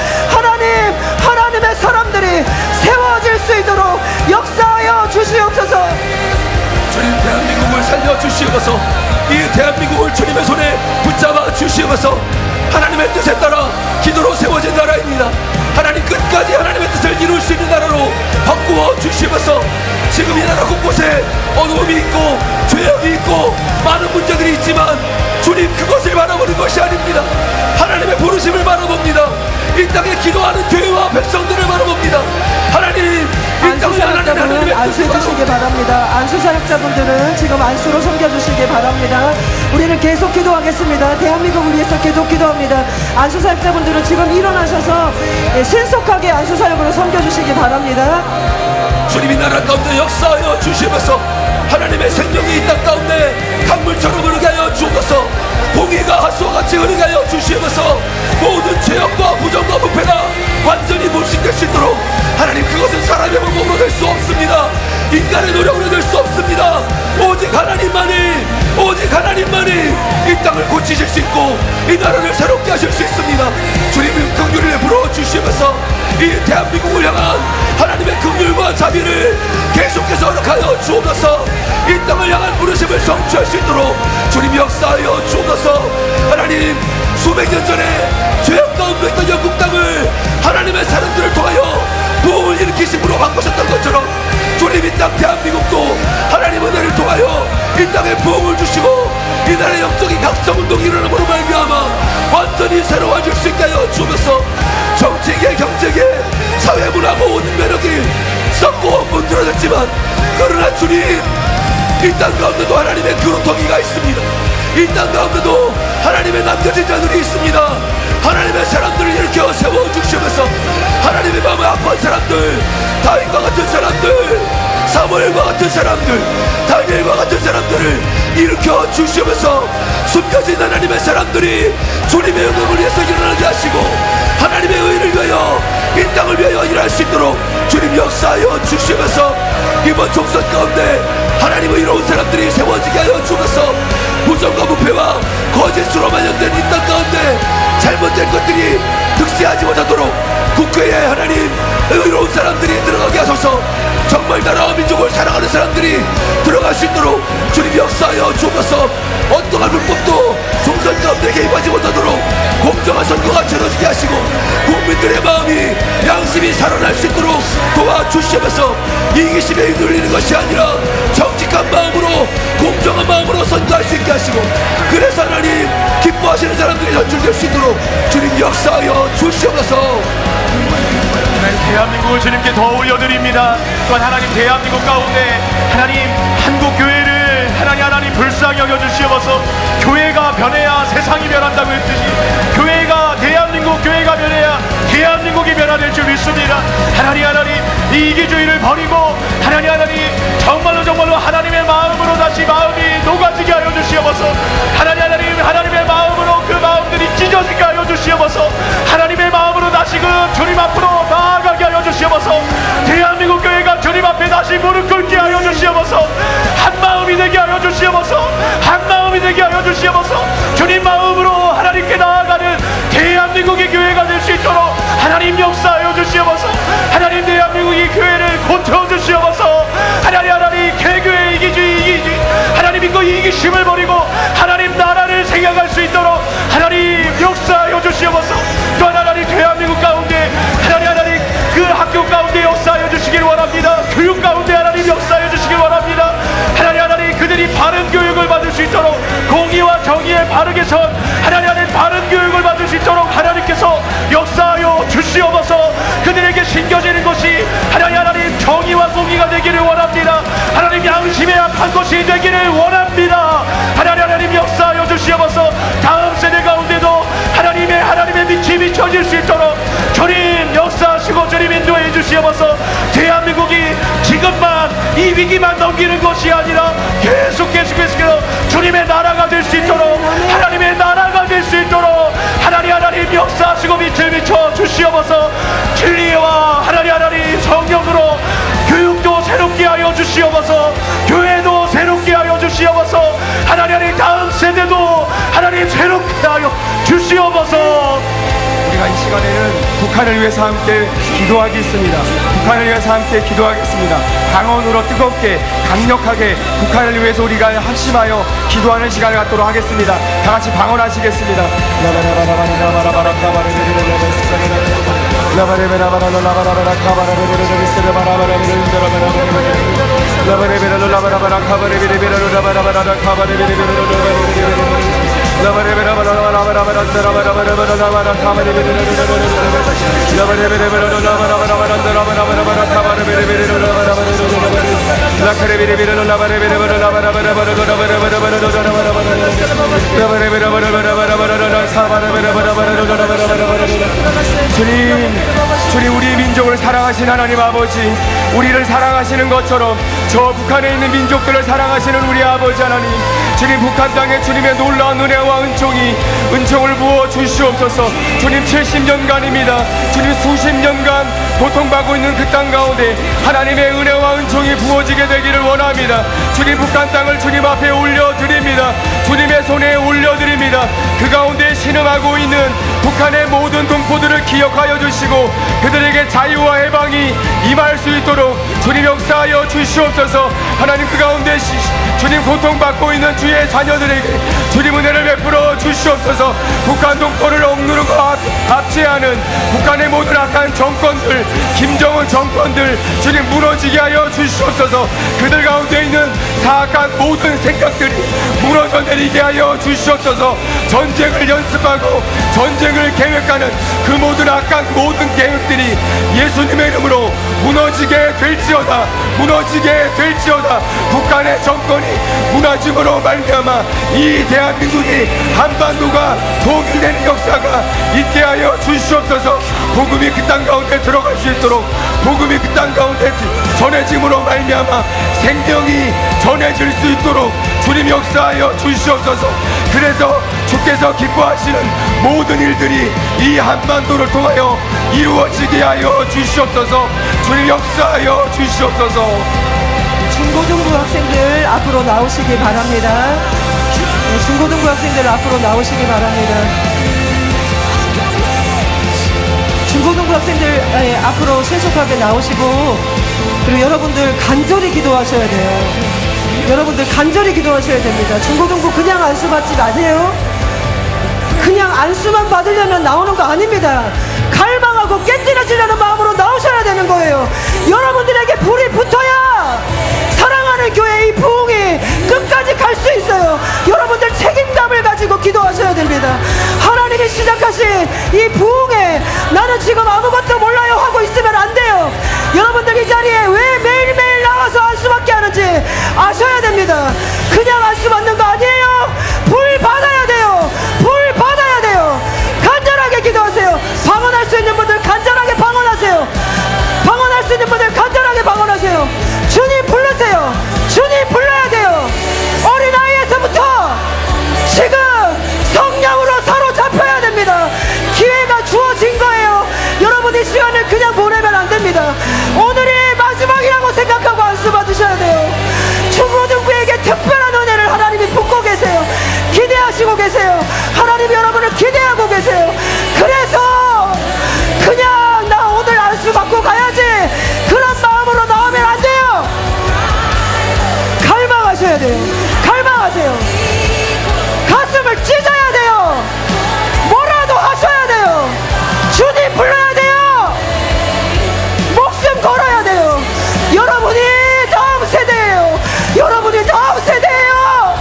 하나님의 사람들이 세워질 수 있도록 역사하여 주시옵소서. 주님, 대한민국을 살려주시옵소서. 이 대한민국을 주님의 손에 붙잡아 주시옵소서. 하나님의 뜻에 따라 기도로 세워진 나라입니다. 하나님, 끝까지 하나님의 뜻을 이룰 수 있는 나라로 바꾸어 주시옵소서. 지금 이 나라 곳곳에 어두움이 있고 죄악이 있고 많은 문제들이 있지만 주님, 그것을 바라보는 것이 아닙니다. 하나님의 부르심을 바라봅니다. 이 땅에 기도하는 교회와 백성들을 바라봅니다. 하나님, 안수사역자분은 안수해 주시기 바랍니다. 안수사역자분들은 지금 안수로 섬겨주시기 바랍니다. 우리는 계속 기도하겠습니다. 대한민국을 위해서 계속 기도합니다. 안수사역자분들은 지금 일어나셔서 신속하게 안수사역으로 섬겨주시기 바랍니다. 주님이 나라 가운데 역사하여 주시면서 하나님의 생명이 이 땅 가운데 강물처럼 흐르게 하여 주옵소서. 공의가 하수와 같이 흐르게 하여 주시면서 모든 죄악과 부정과 부패가 완전히 몰식될 수 있도록 하나님, 그것은 사람의 방법으로 될 수 없습니다. 인간의 노력으로 될 수 없습니다. 오직 하나님만이 이 땅을 고치실 수 있고 이 나라를 새롭게 하실 수 있습니다. 주님의 긍휼을 베풀어 주시면서 이 대한민국을 향한 하나님의 긍휼과 자비를 계속해서 허락하여 주옵소서. 이 땅을 향한 부르심을 성취할 수 있도록 주님 역사하여 주옵소서. 하나님, 수백 년 전에 죄악 가운데 있던 영국 땅을 하나님의 사람들을 통하여 부흥을 일으키심으로 바꾸셨던 것처럼 주님, 이 땅 대한민국도 하나님 은혜를 통하여 이 땅에 부흥을 주시고 이 나라의 영적인 각성운동이 일어남으로 말미암아 완전히 새로워질 수 있게 하여 주옵소서. 정치계, 경제계, 사회문화 모든 매력이 썩고 문드러졌지만 그러나 주님, 이 땅 가운데도 하나님의 그루터기가 있습니다. 이 땅 가운데도 하나님의 남겨진 자들이 있습니다. 하나님의 사람들을 일으켜 세워주시면서 하나님의 마음에 아픈 사람들, 다윗과 같은 사람들, 사무엘과 같은 사람들, 다니엘과 같은 사람들을 일으켜 주시면서 숨겨진 하나님의 사람들이 주님의 영광을 위해서 일어나게 하시고 하나님의 의를 위하여 이 땅을 위하여 일할 수 있도록 주님 역사하여 주시면서 이번 총선 가운데 하나님의 이로운 사람들이 세워지게 하여 주면서 부정과 부패와 거짓으로 만연된 이 땅 가운데 잘못된 것들이 득세하지 못하도록 국회에 하나님 의로운 사람들이 들어가게 하소서. 정말 나라와 민족을 사랑하는 사람들이 들어갈 수 있도록 주님 역사하여 주옵소서. 어떠한 불법도 총선 가운데 개입하지 못하도록 공정한 선거가 치러지게 하시고 국민들의 마음이 양심이 살아날 수 있도록 도와주시면서 이기심에 휘둘리는 것이 아니라 정직한 마음으로 공정한 마음으로 선거할 수 있게 하시고 그래서 하나님 기뻐하시는 사람들이 선출될 수 있도록 주님 역사하여 주시옵소서. 대한민국을 주님께 더 올려드립니다. 또한 하나님 대한민국 가운데 하나님 한국교회를 하나님 불쌍히 여겨주시옵소서. 교회가 변해야 세상이 변한다고 했듯이 교회가 대한민국 교회가 변해야 대한민국이 변화될 줄 믿습니다. 하나님 이 이기주의를 버리고 하나님 정말로 하나님의 마음으로 다시 마음이 녹아지게 하여 주시옵소서. 하나님의 마음으로 그 마음들이 찢어지게 하여 주시옵소서. 하나님의 마음으로 다시금 주님 앞으로 나아가게 하여 주시옵소서. 대한민국 교회가 주님 앞에 다시 무릎 꿇게 하여 주시옵소서. 한 마음이 되게 하여 주시옵소서. 한 마음이 되게 하여 주시옵소서. 주님 마음으로 하나님께 나아가는 대한민국의 교회가 될 수 있도록 하나님 역사하여 주시옵소서. 하나님 대한민국의 교회를 고쳐 주시옵소서. 하나님 개교의 이기주의 하나님 이거 이기심을 버리고 하나님 나라를 생각할 수 있도록 하나님 역사하여 주시옵소서. 또 하나님 대한민국 가운데 하나님 그 학교 가운데 역사하여 주시길 원합니다. 교육 가운데 하나님 역사하여 주시길 원합니다. 하나님 그들이 바른 교육을 받을 수 있도록 공의와 정의에 바르게 선 하나님 바른 교육을 받을 수 있도록 하나님께서 역사하여 주시옵소서. 그들에게 심겨지는 것이 하나님 정의와 공의가 되기를 원합니다. 하나님 양심에 합한 것이 되기를 원합니다. 하나님 역사하여 주시옵소서. 다음 세대 가운데도 하나님의 빛이 비춰질 수 있도록 주님 역사하시고 주님 인도해 주시옵소서. 대한민국이 지금만 이 위기만 넘기는 것이 아니라 계속해서 주님의 나라가 될 수 있도록 하나님의 나라가 될 수 있도록 하나님 역사하시고 빛을 비춰 주시옵소서. 진리와 하나님 성령으로 교육도 새롭게 하여 주시옵소서. 교회도 새롭게 하여 주시옵소서. 하나님 다음 세대도 하나님 새롭게 하여 주시옵소서. 우리가 이 시간에는 북한을 위해서 함께 기도하겠습니다. 북한을 위해서 함께 기도하겠습니다. 강원으로 뜨겁게 강력하게 북한을 위해서 우리가 합심하여 기도하는 시간을 갖도록 하겠습니다. 다 같이 방언하시겠습니다. 주님 우리 민족을 사랑하신 하나님 아버지, 우리를 사랑하시는 것처럼 저 북한에 있는 민족들을 사랑하시는 우리 아버지 하나님, 주님 북한 땅에 주님의 놀라운 은혜와 은총을 부어 주시옵소서. 주님 70년간입니다. 주님 수십 년간 고통받고 있는 그 땅 가운데 하나님의 은혜와 은총이 부어지게 되기를 원합니다. 주님 북한 땅을 주님 앞에 올려드립니다. 주님의 손에 올려드립니다. 그 가운데 신음하고 있는 북한의 모든 동포들을 기억하여 주시고 그들에게 자유와 해방이 임할 수 있도록 주님 역사하여 주시옵소서. 하나님 그 가운데 주님 고통받고 있는 주의 자녀들에게 주님 은혜를 베풀어 주시옵소서. 북한 동포를 억누르고 압제하는 북한의 모든 악한 정권들, 김정은 정권들 주님 무너지게 하여 주시옵소서. 그들 가운데 있는 사악한 모든 생각들이 무너져 내리게 하여 주시옵소서. 전쟁을 연습하고 전쟁을 계획하는 그 모든 악한 모든 계획들이 예수님의 이름으로 무너지게 될지어다. 무너지게 될지어다. 북한의 정권이 무너짐으로 말미암아 이 대한민국이 한반도가 통일되는 역사가 있게 하여 주시옵소서. 복음이 그 땅 가운데 들어갈 수 있도록, 복음이 그 땅 가운데 전해짐으로 말미암아 생명이 전해질 수 있도록 주님 역사하여 주시옵소서. 그래서 주께서 기뻐하시는 모든 일들이 이 한반도를 통하여 이루어지게 하여 주시옵소서. 주님 역사하여 주시옵소서. 중고등부 학생들 앞으로 나오시기 바랍니다. 중고등부 학생들 앞으로 나오시기 바랍니다. 중고등부 학생들 앞으로 신속하게 나오시고, 그리고 여러분들 간절히 기도하셔야 돼요. 여러분들 간절히 기도하셔야 됩니다. 중고등부 그냥 안수 받지 마세요. 그냥 안수만 받으려면 나오는 거 아닙니다. 갈망하고 깨뜨려지려는 마음으로 나오셔야 되는 거예요. 여러분들에게 불이 붙어야 사랑하는 교회 이 부흥이 끝까지 갈 수 있어요. 여러분들 책임감을 가지고 기도하셔야 됩니다. 하나님이 시작하신 이 부흥에 나는 지금 아무것도 몰라요 하고 있으면 안 돼요. 여러분들 이 자리에 왜 매일매일 나와서 안수받게 하는지 아셔야 됩니다. 그냥 안수 받는 거 아니에요. 불 받아야 돼요. 불 받아야 돼요. 간절하게 기도하세요. 방언할 수 있는 분들 간절하게 방언하세요. 방언할 수 있는 분들 간절하게 방언하세요. 주님 부르세요. 주님 불러야 돼요. 어린아이에서부터 지금 성령으로 사로잡혀야 됩니다. 기회가 주어진 거예요. 여러분 이 시간을 그냥 보내면 안 됩니다. 오늘이 마지막이라고 생각하고 안수 받으셔야 돼요. 중고등부에게 특별한 은혜를 하나님이 붓고 계세요. 기대하시고 계세요. 하나님이 여러분을 기대하고 계세요. 그래서 그냥 나 오늘 안수 받고 가야지 그런 마음으로 나오면 안 돼요. 갈망하셔야 돼요. 갈망하세요. 가슴을 찢어야 돼요. 뭐라도 하셔야 돼요. 주님 불러야 돼요. 목숨 걸어야 돼요. 여러분이 다음 세대예요. 여러분이 다음 세대예요.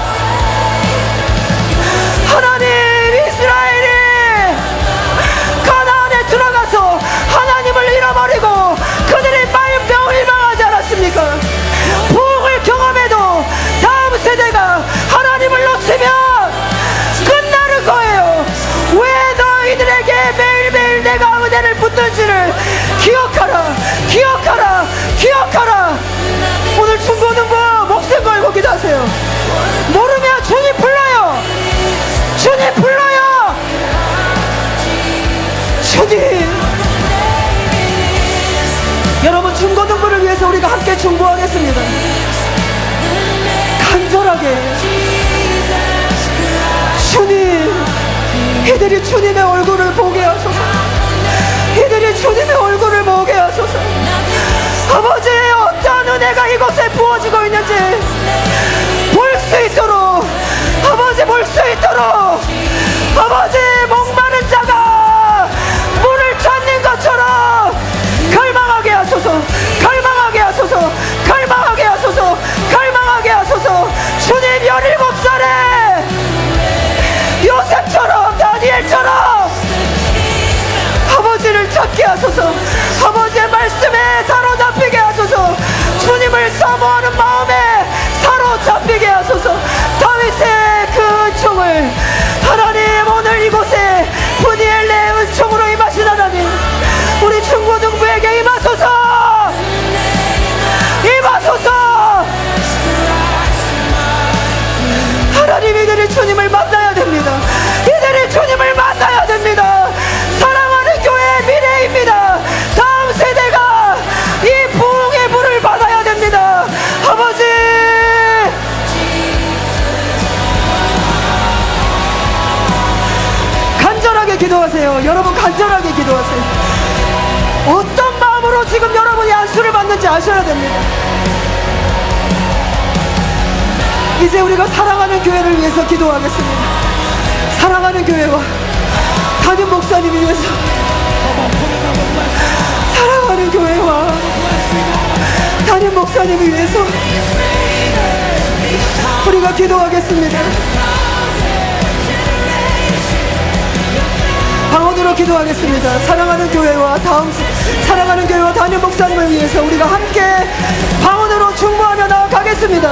하나님, 이스라엘이 가나안에 들어가서 하나님을 잃어버리고 그들이 병을 망하지 않았습니까? 부흥을 경험해도 다음 세대가 하나님을 놓치면 끝나는 거예요. 왜 너희들에게 매일매일 내가 은혜를 붓는지를 기억하라. 기억하라. 기억하라. 오늘 중고등부 목숨 걸고 기도하세요. 모르면 주님 불러요. 주님 불러요. 주님. 여러분 중고등부를 위해서 우리가 함께 중보하겠습니다. 간절하게. 주님, 이들이 주님의 얼굴을 보게 하소서. 이들이 주님의 얼굴을 보게 하소서. 아버지, 어떤 은혜가 이곳에 부어지고 있는지 볼 수 있도록, 아버지 볼 수 있도록, 아버지 목마른 자가 물을 찾는 것처럼 갈망하게 하소서. 갈망하게 하소서. 갈망하게 하소서. 갈망하게 하소서. 주님 17살에 요셉처럼, 다니엘처럼 아버지를 찾게 하소서. 아버지의 말씀에 사로잡히게 하소서. 주님을 사모하는 마음에 사로잡히게 하소서. 다윗의 그 은총을 하나님 오늘 이곳에 푸니엘레의 은총으로 임하신 하나님, 우리 중고등부에게 임하소서. 임하소서. 하나님, 이들이 주님을 만나야 됩니다. 이들이 주님을 만나야 됩니다. 사랑하는 교회의 미래입니다. 다음 세대가 이 부흥의 물을 받아야 됩니다. 아버지, 간절하게 기도하세요. 여러분 간절하게 기도하세요. 어떤 마음으로 지금 여러분이 안수를 받는지 아셔야 됩니다. 이제 우리가 사랑하는 교회를 위해서 기도하겠습니다. 사랑하는 교회와 담임 목사님을 위해서, 사랑하는 교회와 담임 목사님을 위해서 우리가 기도하겠습니다. 방언으로 기도하겠습니다. 사랑하는 교회와 사랑하는 교회와 담임 목사님을 위해서 우리가 함께 방언으로 충고하며 나아가겠습니다.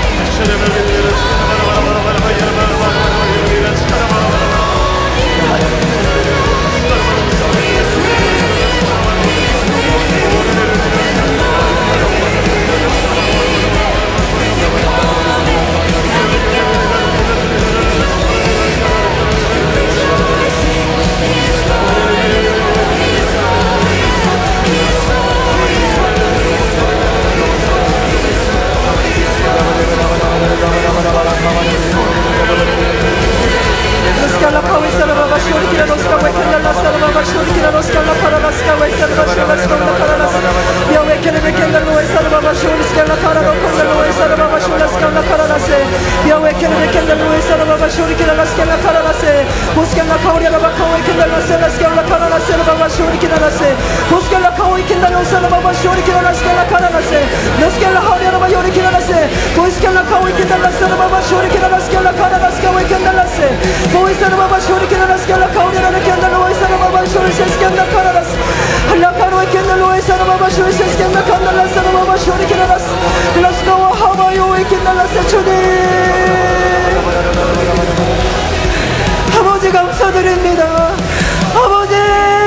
아버지 감사드립니다. 아버지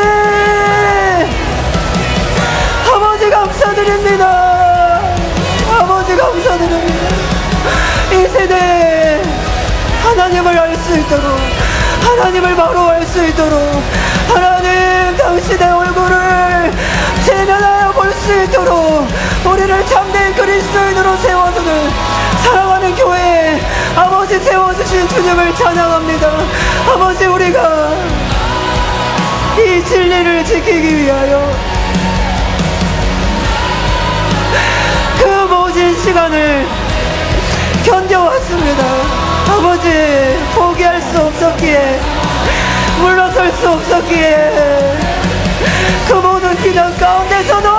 감사드립니다. 아버지 감사드립니다. 이 세대에 하나님을 알 수 있도록, 하나님을 바로 알 수 있도록, 하나님 당신의 얼굴을 제면하여 볼 수 있도록 우리를 참된 그리스도인으로 세워주는 사랑하는 교회에 아버지 세워주신 주님을 찬양합니다. 아버지, 우리가 이 진리를 지키기 위하여 그 모진 시간을 견뎌왔습니다. 아버지, 포기할 수 없었기에, 물러설 수 없었기에, 그 모든 비난 가운데서도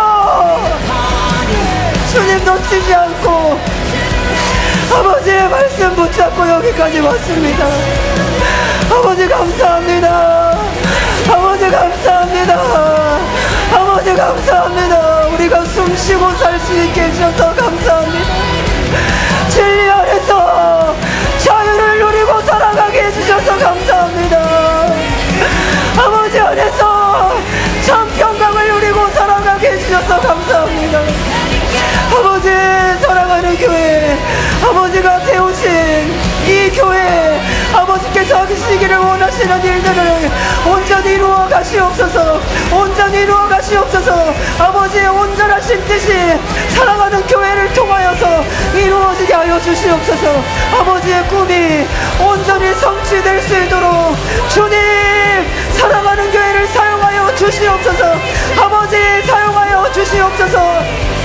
주님 놓치지 않고 아버지의 말씀 붙잡고 여기까지 왔습니다. 아버지 감사합니다. 아버지 감사합니다. 아버지 감사합니다. 우리가 숨쉬고 살 수 있게 해주셔서 감사합니다. 진리 안에서 자유를 누리고 살아가게 해주셔서 감사합니다. 아버지 안에서 참 평강을 누리고 살아가게 해주셔서 감사합니다. 아버지, 사랑하는 교회, 아버지가 세우신 이 교회, 아버지께서 하시기를 원하시는 일들을 온전히 이루어 가시옵소서. 온전히 이루어 가시옵소서. 아버지의 온전하신 뜻이 사랑하는 교회를 통하여서 이루어지게 하여 주시옵소서. 아버지의 꿈이 온전히 성취될 수 있도록 주님, 사랑하는 교회를 사용하여 주시옵소서. 아버지, 사용하여 주시옵소서.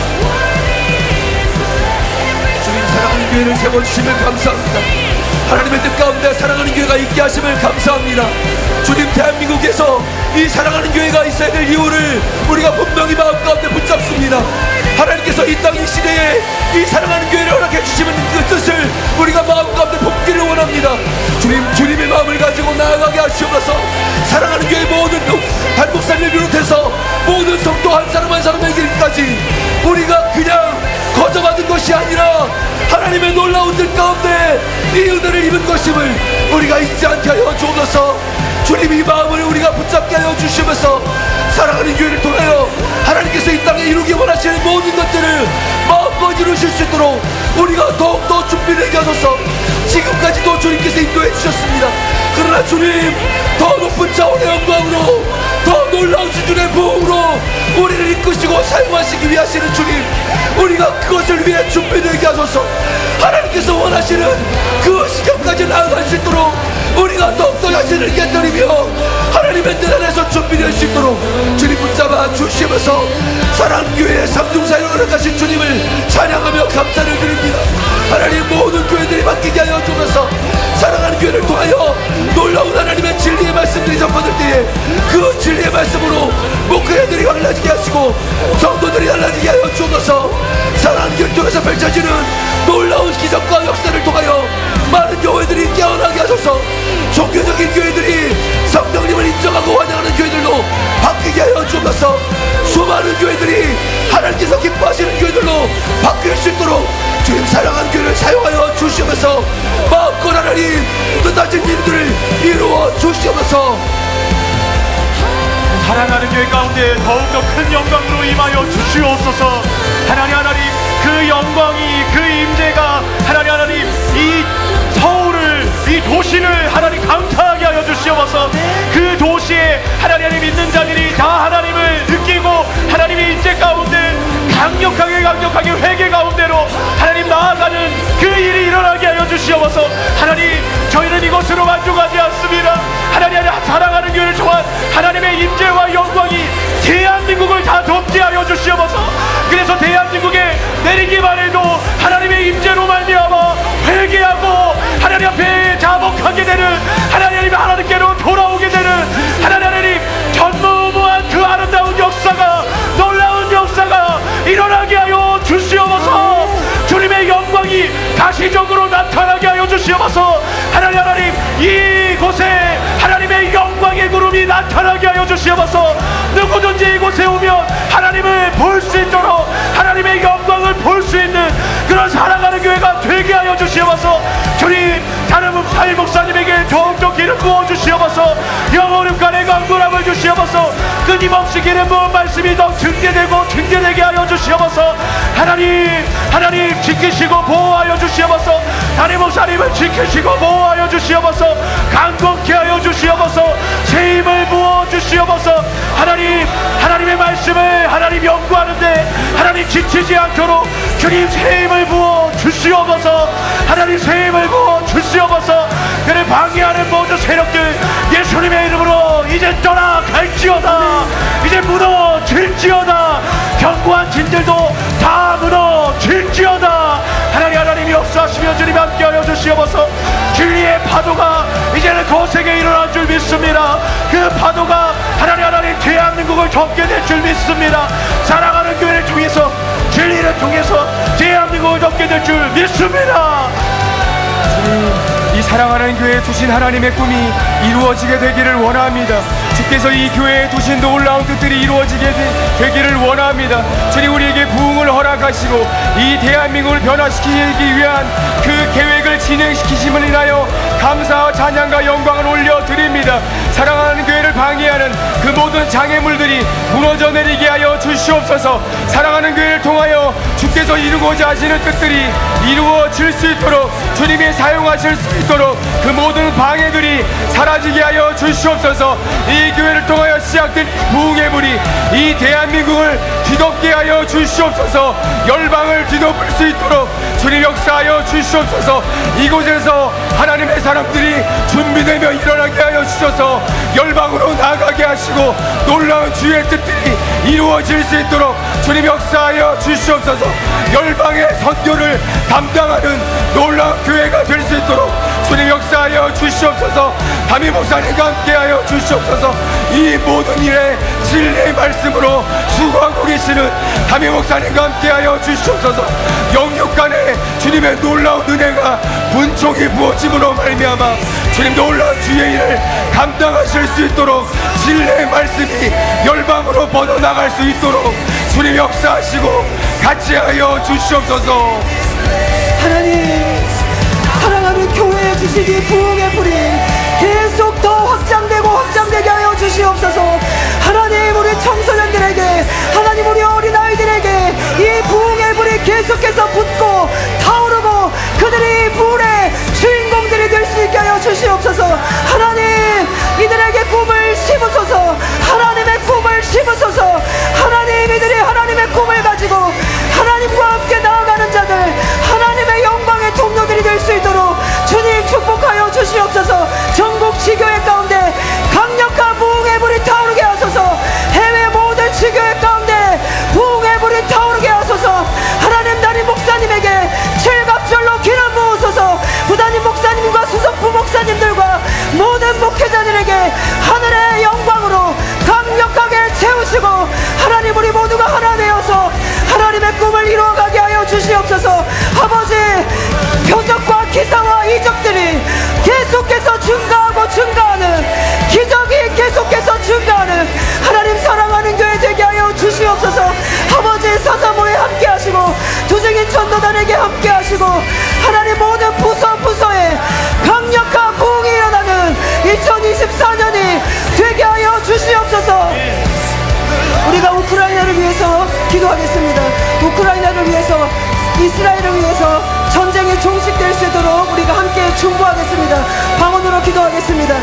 주님, 사랑하는 교회를 세워주시면 감사합니다. 하나님의 뜻 가운데 사랑하는 교회가 있게 하심을 감사합니다. 주님, 대한민국에서 이 사랑하는 교회가 있어야 될 이유를 우리가 분명히 마음 가운데 붙잡습니다. 하나님께서 이 땅 이 시대에 이 사랑하는 교회를 허락해 주시는 그 뜻을 우리가 마음 가운데 품기를 원합니다. 주님의 마음을 가지고 나아가게 하시옵소서. 사랑하는 교회 모든 단목사님을 비롯해서 모든 성도 한 사람 한 사람에게까지 우리가 그냥 거저받은 것이 아니라 하나님의 놀라운 뜻 가운데 이 은혜를 입은 것임을 우리가 잊지 않게 하여 주옵소서. 주님, 이 마음을 우리가 붙잡게 하여 주시면서 사랑하는 교회를 통하여 하나님께서 이 땅에 이루기 원하시는 모든 것들을 마음껏 이루실 수 있도록 우리가 더욱더 준비되게 하소서. 지금까지도 주님께서 인도해 주셨습니다. 그러나 주님, 더 높은 차원의 영광으로, 더 놀라운 수준의 부흥으로 우리를 이끄시고 사용하시기 위하시는 주님, 우리가 그것을 위해 준비되게 하소서. 하나님께서 원하시는 그 시간까지 나아갈 수 있도록 우리가 더욱더 자신을 깨뜨리며 하나님의 뜻 안에서 준비될 수 있도록 주님 붙잡아 주시면서 사랑하는 교회의 삼중사역을 허락하신 주님을 찬양하며 감사를 드립니다. 하나님, 모든 교회들이 바뀌게 하여 주셔서 사랑하는 교회 교회를 통하여 놀라운 하나님의 진리의 말씀들이 전파될 때에 그 진리의 말씀으로 목회자들이 달라지게 하시고 성도들이 달라지게 하여 주옵소서. 사랑하는 교회를 통해서 펼쳐지는 놀라운 기적과 역사를 통하여 많은 교회들이 깨어나게 하소서. 종교적인 교회들이 성령님을 인정하고 환영하는 교회들로 바뀌게 하여 주옵소서. 수많은 교회들이 하나님께서 기뻐하시는 교회들로 바뀔 수 있도록 주님 사랑하는 교회를 사용하여 주시옵소서. 마음껏 하나님 뜻하신 일들을 이루어 주시옵소서. 사랑하는 교회 가운데 더욱더 큰 영광으로 임하여 주시옵소서. 하나님 그 영광이 그 임재가 하나님 이 서울을 이 도시를 하나님 감사하게 하여 주시옵소서. 그 도시에 하나님 있는 자들이 다 하나님을 느끼고 하나님의 임재 가운데 강력하게 회개 가운데로 하나님 나아가는 그 일이 일어나게 하여 주시옵소서. 하나님 저희는 이것으로 만족하지 않습니다. 하나님 사랑하는 교회를 통한 하나님의 임재와 영광이 대한민국을 다 덮게 하여 주시옵소서. 그래서 대한민국에 내리기만 해도 하나님의 임재로 말미암아 회개하고 하나님 앞에 자복하게 되는 하나님께로 돌아오게 되는 하나님 전무후무한 그 아름다운 역사가 놀라운 역사가 일어나게 하여 주시옵소서. 주님의 영광이 가시적으로 나타나게 하여 주시옵소서. 하나님 이곳에 하나님의 영광의 구름이 나타나게 하여 주시옵소서. 누구든지 이곳에 오면 하나님을 볼 수 있도록 하나님의 영광을 볼 수 있는 그런 사랑하는 교회가 되게 하여 주시옵소서. 주님 다른 사임 목사님에게 더욱더 기름 부어 주시옵소서. 영원음간의 강구람을 주시옵소서. 끊임없이 기름 부은 말씀이 더 증대되게 하여 주시옵소서. 하나님 지키시고 보호하여 주시옵소서. 담임 목사님을 지키시고 보호하여 주시옵소서. 강건케 하여 주시옵소서. 새 힘을 부어 주시옵소서. 하나님의 말씀을 연구하는데 하나님 지치지 않도록 주님 새 힘을 부어 주시옵소서. 하나님 새 힘을 부어 주시옵소서. 그를 방해하는 모든 세력들 예수님의 이름으로 이제 떠나갈지어다. 이제 무너질지어다. 견고한 진들도 다 무너질지어다. 하나님 역사하시며 주님 함께하여 주시옵소서. 진리의 파도가 이제는 거세게 일어날 줄 믿습니다. 그 파도가 하나님 대한민국을 덮게 될 줄 믿습니다. 사랑하는 교회를 통해서 진리를 통해서 대한민국을 덮게 될 줄 믿습니다. 이 사랑하는 교회에 두신 하나님의 꿈이 이루어지게 되기를 원합니다. 주께서 이 교회에 두신 놀라운 뜻들이 이루어지게 되기를 원합니다. 주님 우리에게 부흥을 허락하시고 이 대한민국을 변화시키기 위한 그 계획을 진행시키심을 인하여 감사와 찬양과 영광을 올려드립니다. 사랑하는 교회를 방해하는 그 모든 장애물들이 무너져 내리게 하여 주시옵소서. 사랑하는 교회를 통하여 주께서 이루고자 하시는 뜻들이 이루어질 수 있도록 주님이 사용하실 수 있도록 그 모든 방해들이 사라지게 하여 주시옵소서. 이 교회를 통하여 시작된 부흥의 물이 이 대한민국을 뒤덮게 하여 주시옵소서. 열방을 뒤덮을 수 있도록 주님 역사하여 주시옵소서. 이곳에서 하나님의 사람들이 준비되며 일어나게 하여 주셔서 열방으로 나가게 하시고 놀라운 주의 뜻들이 이루어질 수 있도록 주님 역사하여 주시옵소서. 열방의 선교를 담당하는 놀라운 교회가 될 수 있도록 주님 역사하여 주시옵소서. 담임 목사님과 함께하여 주시옵소서. 이 모든 일에 진리의 말씀으로 수고하고 계시는 담임 목사님과 함께하여 주시옵소서. 영육간에 주님의 놀라운 은혜가 분총이 부어짐으로 말미암아 주님 놀라운 주의 일을 감당하실 수 있도록 진리의 말씀이 열방으로 뻗어나갈 수 있도록 주님 역사하시고 같이 하여 주시옵소서. 하나님 사랑하는 교회에 주신 이 부흥의 불이 계속 더 확장되게 하여 주시옵소서. 하나님 우리 청소년들에게 하나님 우리 어린아이들에게 이 부흥의 불이 계속해서 붙고 타오르고 그들이 불의 주인공들이 될 수 있게 하여 주시옵소서. 하나님 이들에게 꿈을 심으소서. 하나님의 꿈을 심으소서. 하나님 이들이 하나님의 꿈을 가지고 하나님과 함께 나아가는 자들 하나님의 영광의 통로들이 될 수 있도록 주님 축복하여 주시옵소서. 전국 지교회 가운데 강력한 부흥의 불이 타오르게 하소서. 해외 모든 지교회 가운데 부흥의 불이 타오르게 하소서. 하나님 담임 목사님에게 계속해서 증가하는 기적이 계속해서 증가하는 하나님 사랑하는 교회 되게 하여 주시옵소서. 아버지 사사모에 함께 하시고 두증인 전도단에게 함께 하시고 하나님 모든 부서에 강력한 부흥이 일어나는 2024년이 되게 하여 주시옵소서. 우리가 우크라이나를 위해서 기도하겠습니다. 우크라이나를 위해서, 이스라엘을 위해서 전쟁이 종식될 수 있도록 우리가 함께 중보하겠습니다. 방언으로 기도하겠습니다.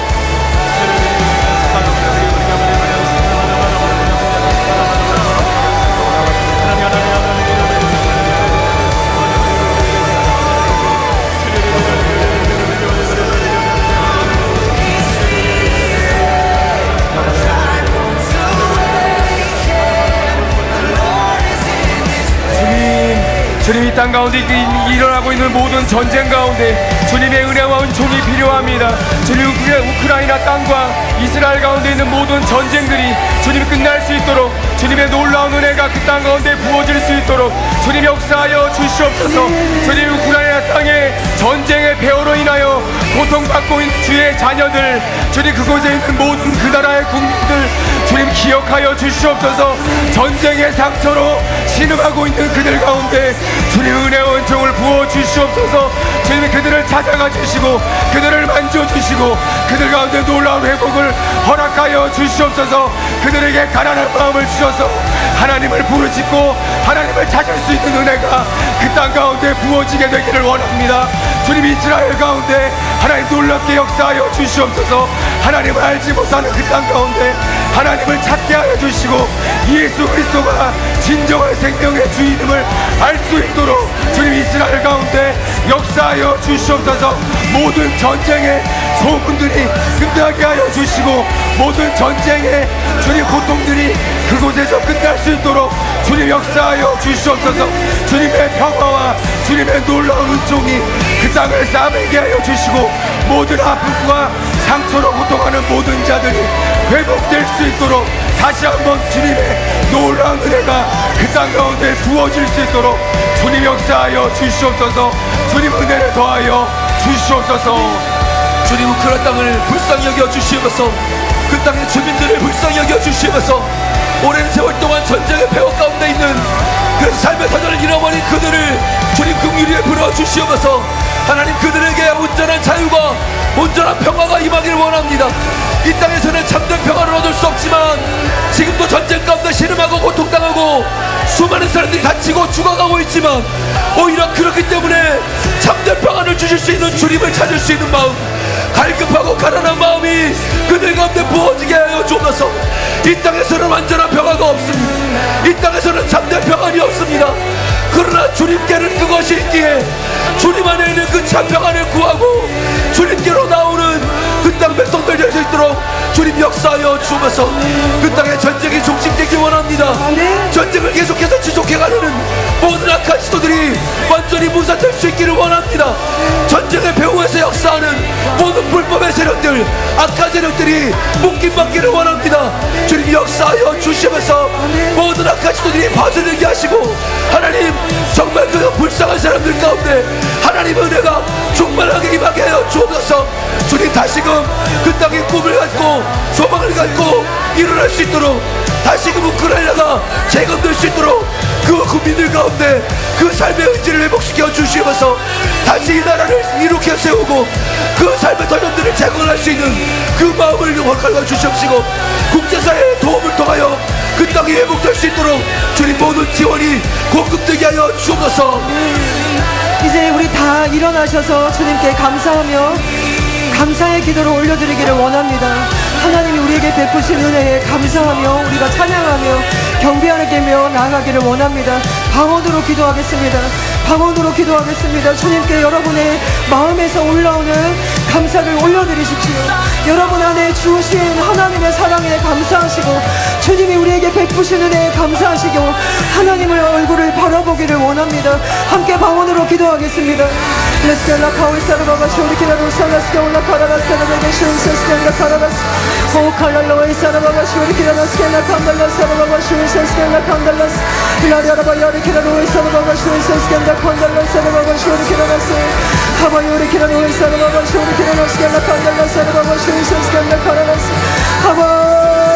주님, 이 땅 가운데 일어나고 있는 모든 전쟁 가운데 주님의 은혜와 은총이 필요합니다. 주님, 우크라이나 땅과 이스라엘 가운데 있는 모든 전쟁들이 주님이 끝날 수 있도록 주님의 놀라운 은혜가 그 땅 가운데 부어질 수 있도록 주님 역사하여 주시옵소서. 주님, 우크라이나 땅의 전쟁의 폐허로 인하여 고통받고 있는 주의 자녀들, 주님 그곳에 있는 모든 그 나라의 국민들 주님 기억하여 주시옵소서. 전쟁의 상처로 신음하고 있는 그들 가운데 주님 은혜와 은총을 부어 주시옵소서. 주님이 그들을 찾아가 주시고 그들을 만져주시고 그들 가운데 놀라운 회복을 허락하여 주시옵소서. 그들에게 가난한 마음을 주셔서 하나님을 부르짖고 하나님을 찾을 수 있는 은혜가 그 땅 가운데 부어지게 되기를 원합니다. 주님, 이스라엘 가운데 하나님 놀랍게 역사하여 주시옵소서. 하나님을 알지 못하는 그 땅 가운데 하나님을 찾게 하여 주시고 예수 그리스도가 진정한 생명의 주인임을 알 수 있도록 주님 이스라엘 가운데 역사하여 주시옵소서. 모든 전쟁의 소문들이 끝나게 하여 주시고 모든 전쟁의 주님 고통들이 그곳에서 끝날 수 있도록 주님 역사하여 주시옵소서. 주님의 평화와 주님의 놀라운 은총이 그 땅을 싸매게 하여 주시고 모든 아픔과 상처로 고통하는 모든 자들이 회복될 수 있도록 다시 한번 주님의 놀라운 은혜가 그 땅 가운데 부어질 수 있도록 주님 역사하여 주시옵소서. 주님 은혜를 더하여 주시옵소서. 주님, 우크라이나 땅을 불쌍히 여겨 주시옵소서. 그 땅의 주민들을 불쌍히 여겨 주시옵소서. 오랜 세월 동안 전쟁의 폐허 가운데 있는 그 삶의 터전을 잃어버린 그들을 주님 긍휼히 베풀어 주시옵소서. 하나님, 그들에게 온전한 자유가 온전한 평화가 임하기를 원합니다. 이 땅에서는 참된 평화를 얻을 수 없지만 지금도 전쟁 가운데 신음하고 고통당하고 수많은 사람들이 다치고 죽어가고 있지만 오히려 그렇기 때문에 참된 평화를 주실 수 있는 주님을 찾을 수 있는 마음, 갈급하고 가난한 마음이 그들 가운데 부어지게 하여 주옵소서. 이 땅에서는 완전한 평화가 없습니다. 이 땅에서는 참된 평안이 없습니다. 그러나 주님께는 그것이 있기에 주님 안에 있는 그 참 평안을 구하고 주님께로 나오는 그 땅 백성들 될 수 있도록 주님 역사하여 주옵소서. 그 땅에 전쟁이 종식되기 원합니다. 전쟁을 계속해서 지속해가는 모든 악한 시도들이 완전히 무산될 수 있기를 원합니다. 전쟁의 배후에서 역사하는 모든 불법의 세력들, 악한 세력들이 묶임받기를 원합니다. 주님 역사하여 주시면서 모든 악한 시도들이 파손되게 하시고 하나님, 정말 그 불쌍한 사람들 가운데 하나님의 은혜가 충만하게 임하게 하여 주옵소서. 주님, 다시금 그 땅의 꿈을 갖고 소망을 갖고 일어날 수 있도록 다시금 우크라이나가 재건될 수 있도록 그 국민들 가운데 그 삶의 의지를 회복시켜 주시면서 다시 이 나라를 일으켜 세우고 그 삶의 터전들을 재건할 수 있는 그 마음을 허락하여 주시옵시고 국제사회의 도움을 통하여 그 땅이 회복될 수 있도록 주님 모든 지원이 공급되게 하여 주옵소서. 이제 우리 다 일어나셔서 주님께 감사하며 감사의 기도를 올려드리기를 원합니다. 하나님이 우리에게 베푸신 은혜에 감사하며 우리가 찬양하며 경배하며 나아가기를 원합니다. 방언으로 기도하겠습니다. 방언으로 기도하겠습니다. 주님께 여러분의 마음에서 올라오는 감사를 올려드리십시오. 여러분 안에 주신 하나님의 사랑에 감사하시고 주님이 우리에게 베푸신 은혜에 감사하시고 하나님의 얼굴을 바라보기를 원합니다. 함께 방언으로 기도하겠습니다. 레스텔라 카울사르바가 쇼리키라로 살라스게 올라카라라스테라베게 쇼리세스텐가 카라라스 오 칼랄로이 사라바바 슈리키라나 스켈라 칸달라 사라바바 슈리사 스켈라 칸달라스 라리아라바 야리키라노이 사라바바 슈리사 스켈라 칸달라 사라바바 슈리키라나스 하바 요리키라노이 사라바바 슈리키라나 스켈라 칸달라 사라바바 슈리사 스켈라 카라나스 하바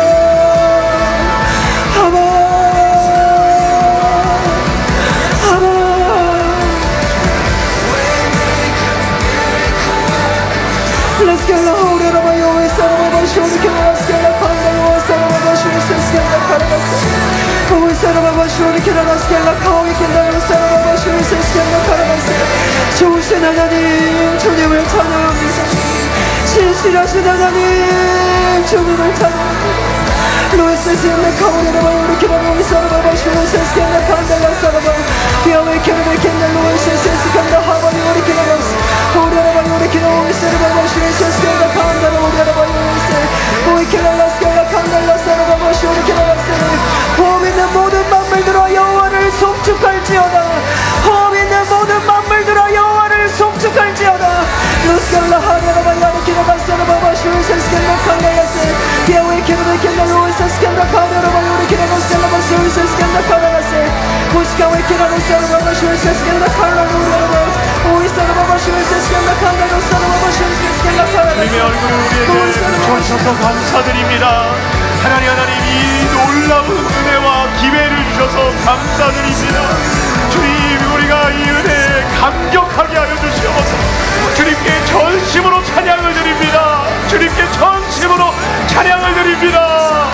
Skella hore raba yo esara baba shuri kela skella kanda yo esara baba shuri skella kanda yo esara baba shuri kela skella kawi kela esara baba shuri skella kanda 좋으신 하나님 주님을 찬양합니다. 신실하신 하나님 주님을 찬양합니다. Luisa siempre cabrera ahora que vamos a salvar a Luisa que la canta la salva que hoy que me queda Luisa se canta hava y ahora que vamos ahora ahora que no se va a Luisa que la canta ahora Luisa hoy que la canta la salva a Luisa que la salva 호빈의 모든 만물 들어 여호와를 송축할지어다 호빈의 모든 만물 들어 여호와를 송축할지어다 루스칼라 하라바 야르키라 바사라 바바 슈이사 스캔다 칸다야세 야웨 케르베 켄다 루이사 스캔다 카메라바 요리키라 바사라 바바 슈이사 스캔다 칸다야세 무스카웨 키라 루사라 바바 슈이사 스캔다 칸라루라바 오이사라 바바 슈이사 스캔다 칸다루사라 바바 슈이사 스캔다 칸다야세 주님의 얼굴을 우리에게 주셔서 감사드립니다. 하나님 이 놀라운 은혜와 기회를 주셔서 감사드립니다. 주님 우리가 이 은혜에 감격하게 하여 주시옵소서. 주님께 전심으로 찬양을 드립니다. 주님께 전심으로 찬양을 드립니다.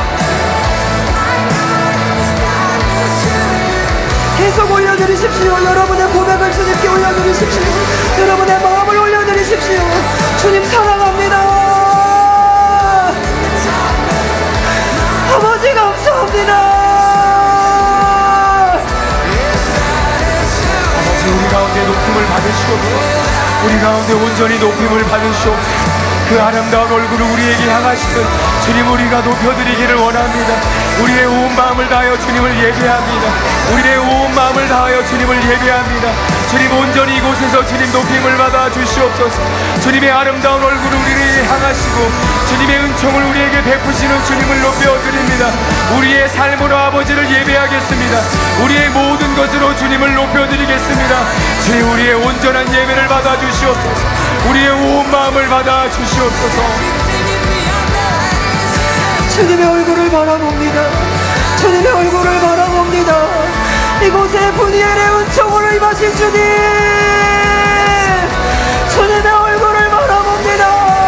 계속 올려드리십시오. 여러분의 고백을 주님께 올려드리십시오. 여러분의 마음을 올려드리십시오. 주님 사랑합니다. 아버지 감사합니다. 아버지 우리 가운데 높임을 받으시옵소서. 우리 가운데 온전히 높임을 받으시옵소서. 그 아름다운 얼굴을 우리에게 향하시는 주님 우리가 높여드리기를 원합니다. 우리의 온 마음을 다하여 주님을 예배합니다. 우리의 온 마음을 다하여 주님을 예배합니다. 주님 온전히 이곳에서 주님 높임을 받아 주시옵소서. 주님의 아름다운 얼굴을 우리를 향하시고 주님의 은총을 우리에게 베푸시는 주님을 높여드립니다. 우리의 삶으로 아버지를 예배하겠습니다. 우리의 모든 것으로 주님을 높여드리겠습니다. 주님 우리의 온전한 예배를 받아 주시옵소서. 우리의 온 마음을 받아 주시옵소서. 주님의 얼굴을 바라봅니다. 주님의 얼굴을 바라봅니다. 이곳에 분이엘의 은총으로 임하신 주님 주님의 얼굴을 바라봅니다.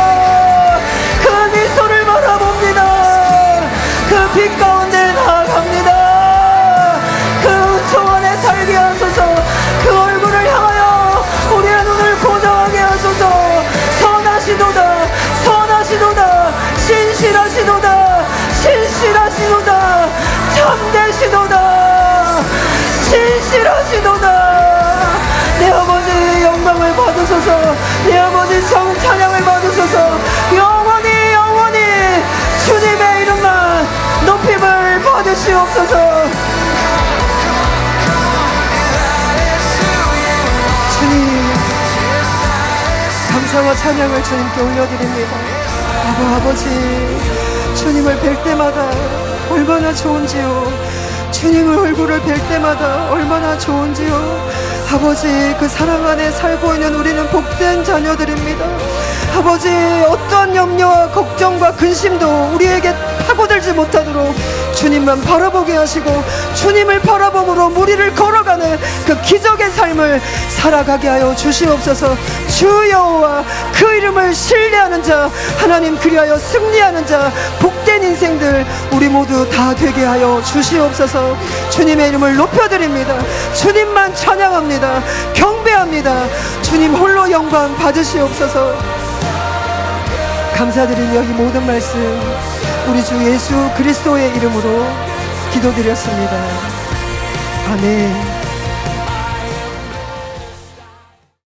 그 미소를 바라봅니다. 그 빛 가운데 나아갑니다. 그 은총 안에 살게 하소서. 그 얼굴을 향하여 우리의 눈을 고정하게 하소서. 선하시도다 선하시도다 신실하시도다 신실하시도다 참되시도다 진실하시도다. 내 아버지 영광을 받으소서. 내 아버지 찬양을 받으소서. 영원히 영원히 주님의 이름만 높임을 받으시옵소서. 주님 감사와 찬양을 주님께 올려드립니다. 아버지 주님을 뵐 때마다 얼마나 좋은지요. 주님의 얼굴을 뵐 때마다 얼마나 좋은지요. 아버지 그 사랑 안에 살고 있는 우리는 복된 자녀들입니다. 아버지 어떠한 염려와 걱정과 근심도 우리에게 파고들지 못하도록 주님만 바라보게 하시고 주님을 바라봄으로 무리를 걸어가는 그 기적의 삶을 살아가게 하여 주시옵소서. 주 여호와 그 이름을 신뢰하는 자 하나님 그리하여 승리하는 자 복된 인생들 우리 모두 다 되게 하여 주시옵소서. 주님의 이름을 높여드립니다. 주님만 찬양합니다. 경배합니다. 주님 홀로 영광 받으시옵소서. 감사드리며 이 모든 말씀 우리 주 예수 그리스도의 이름으로 기도드렸습니다. 아멘.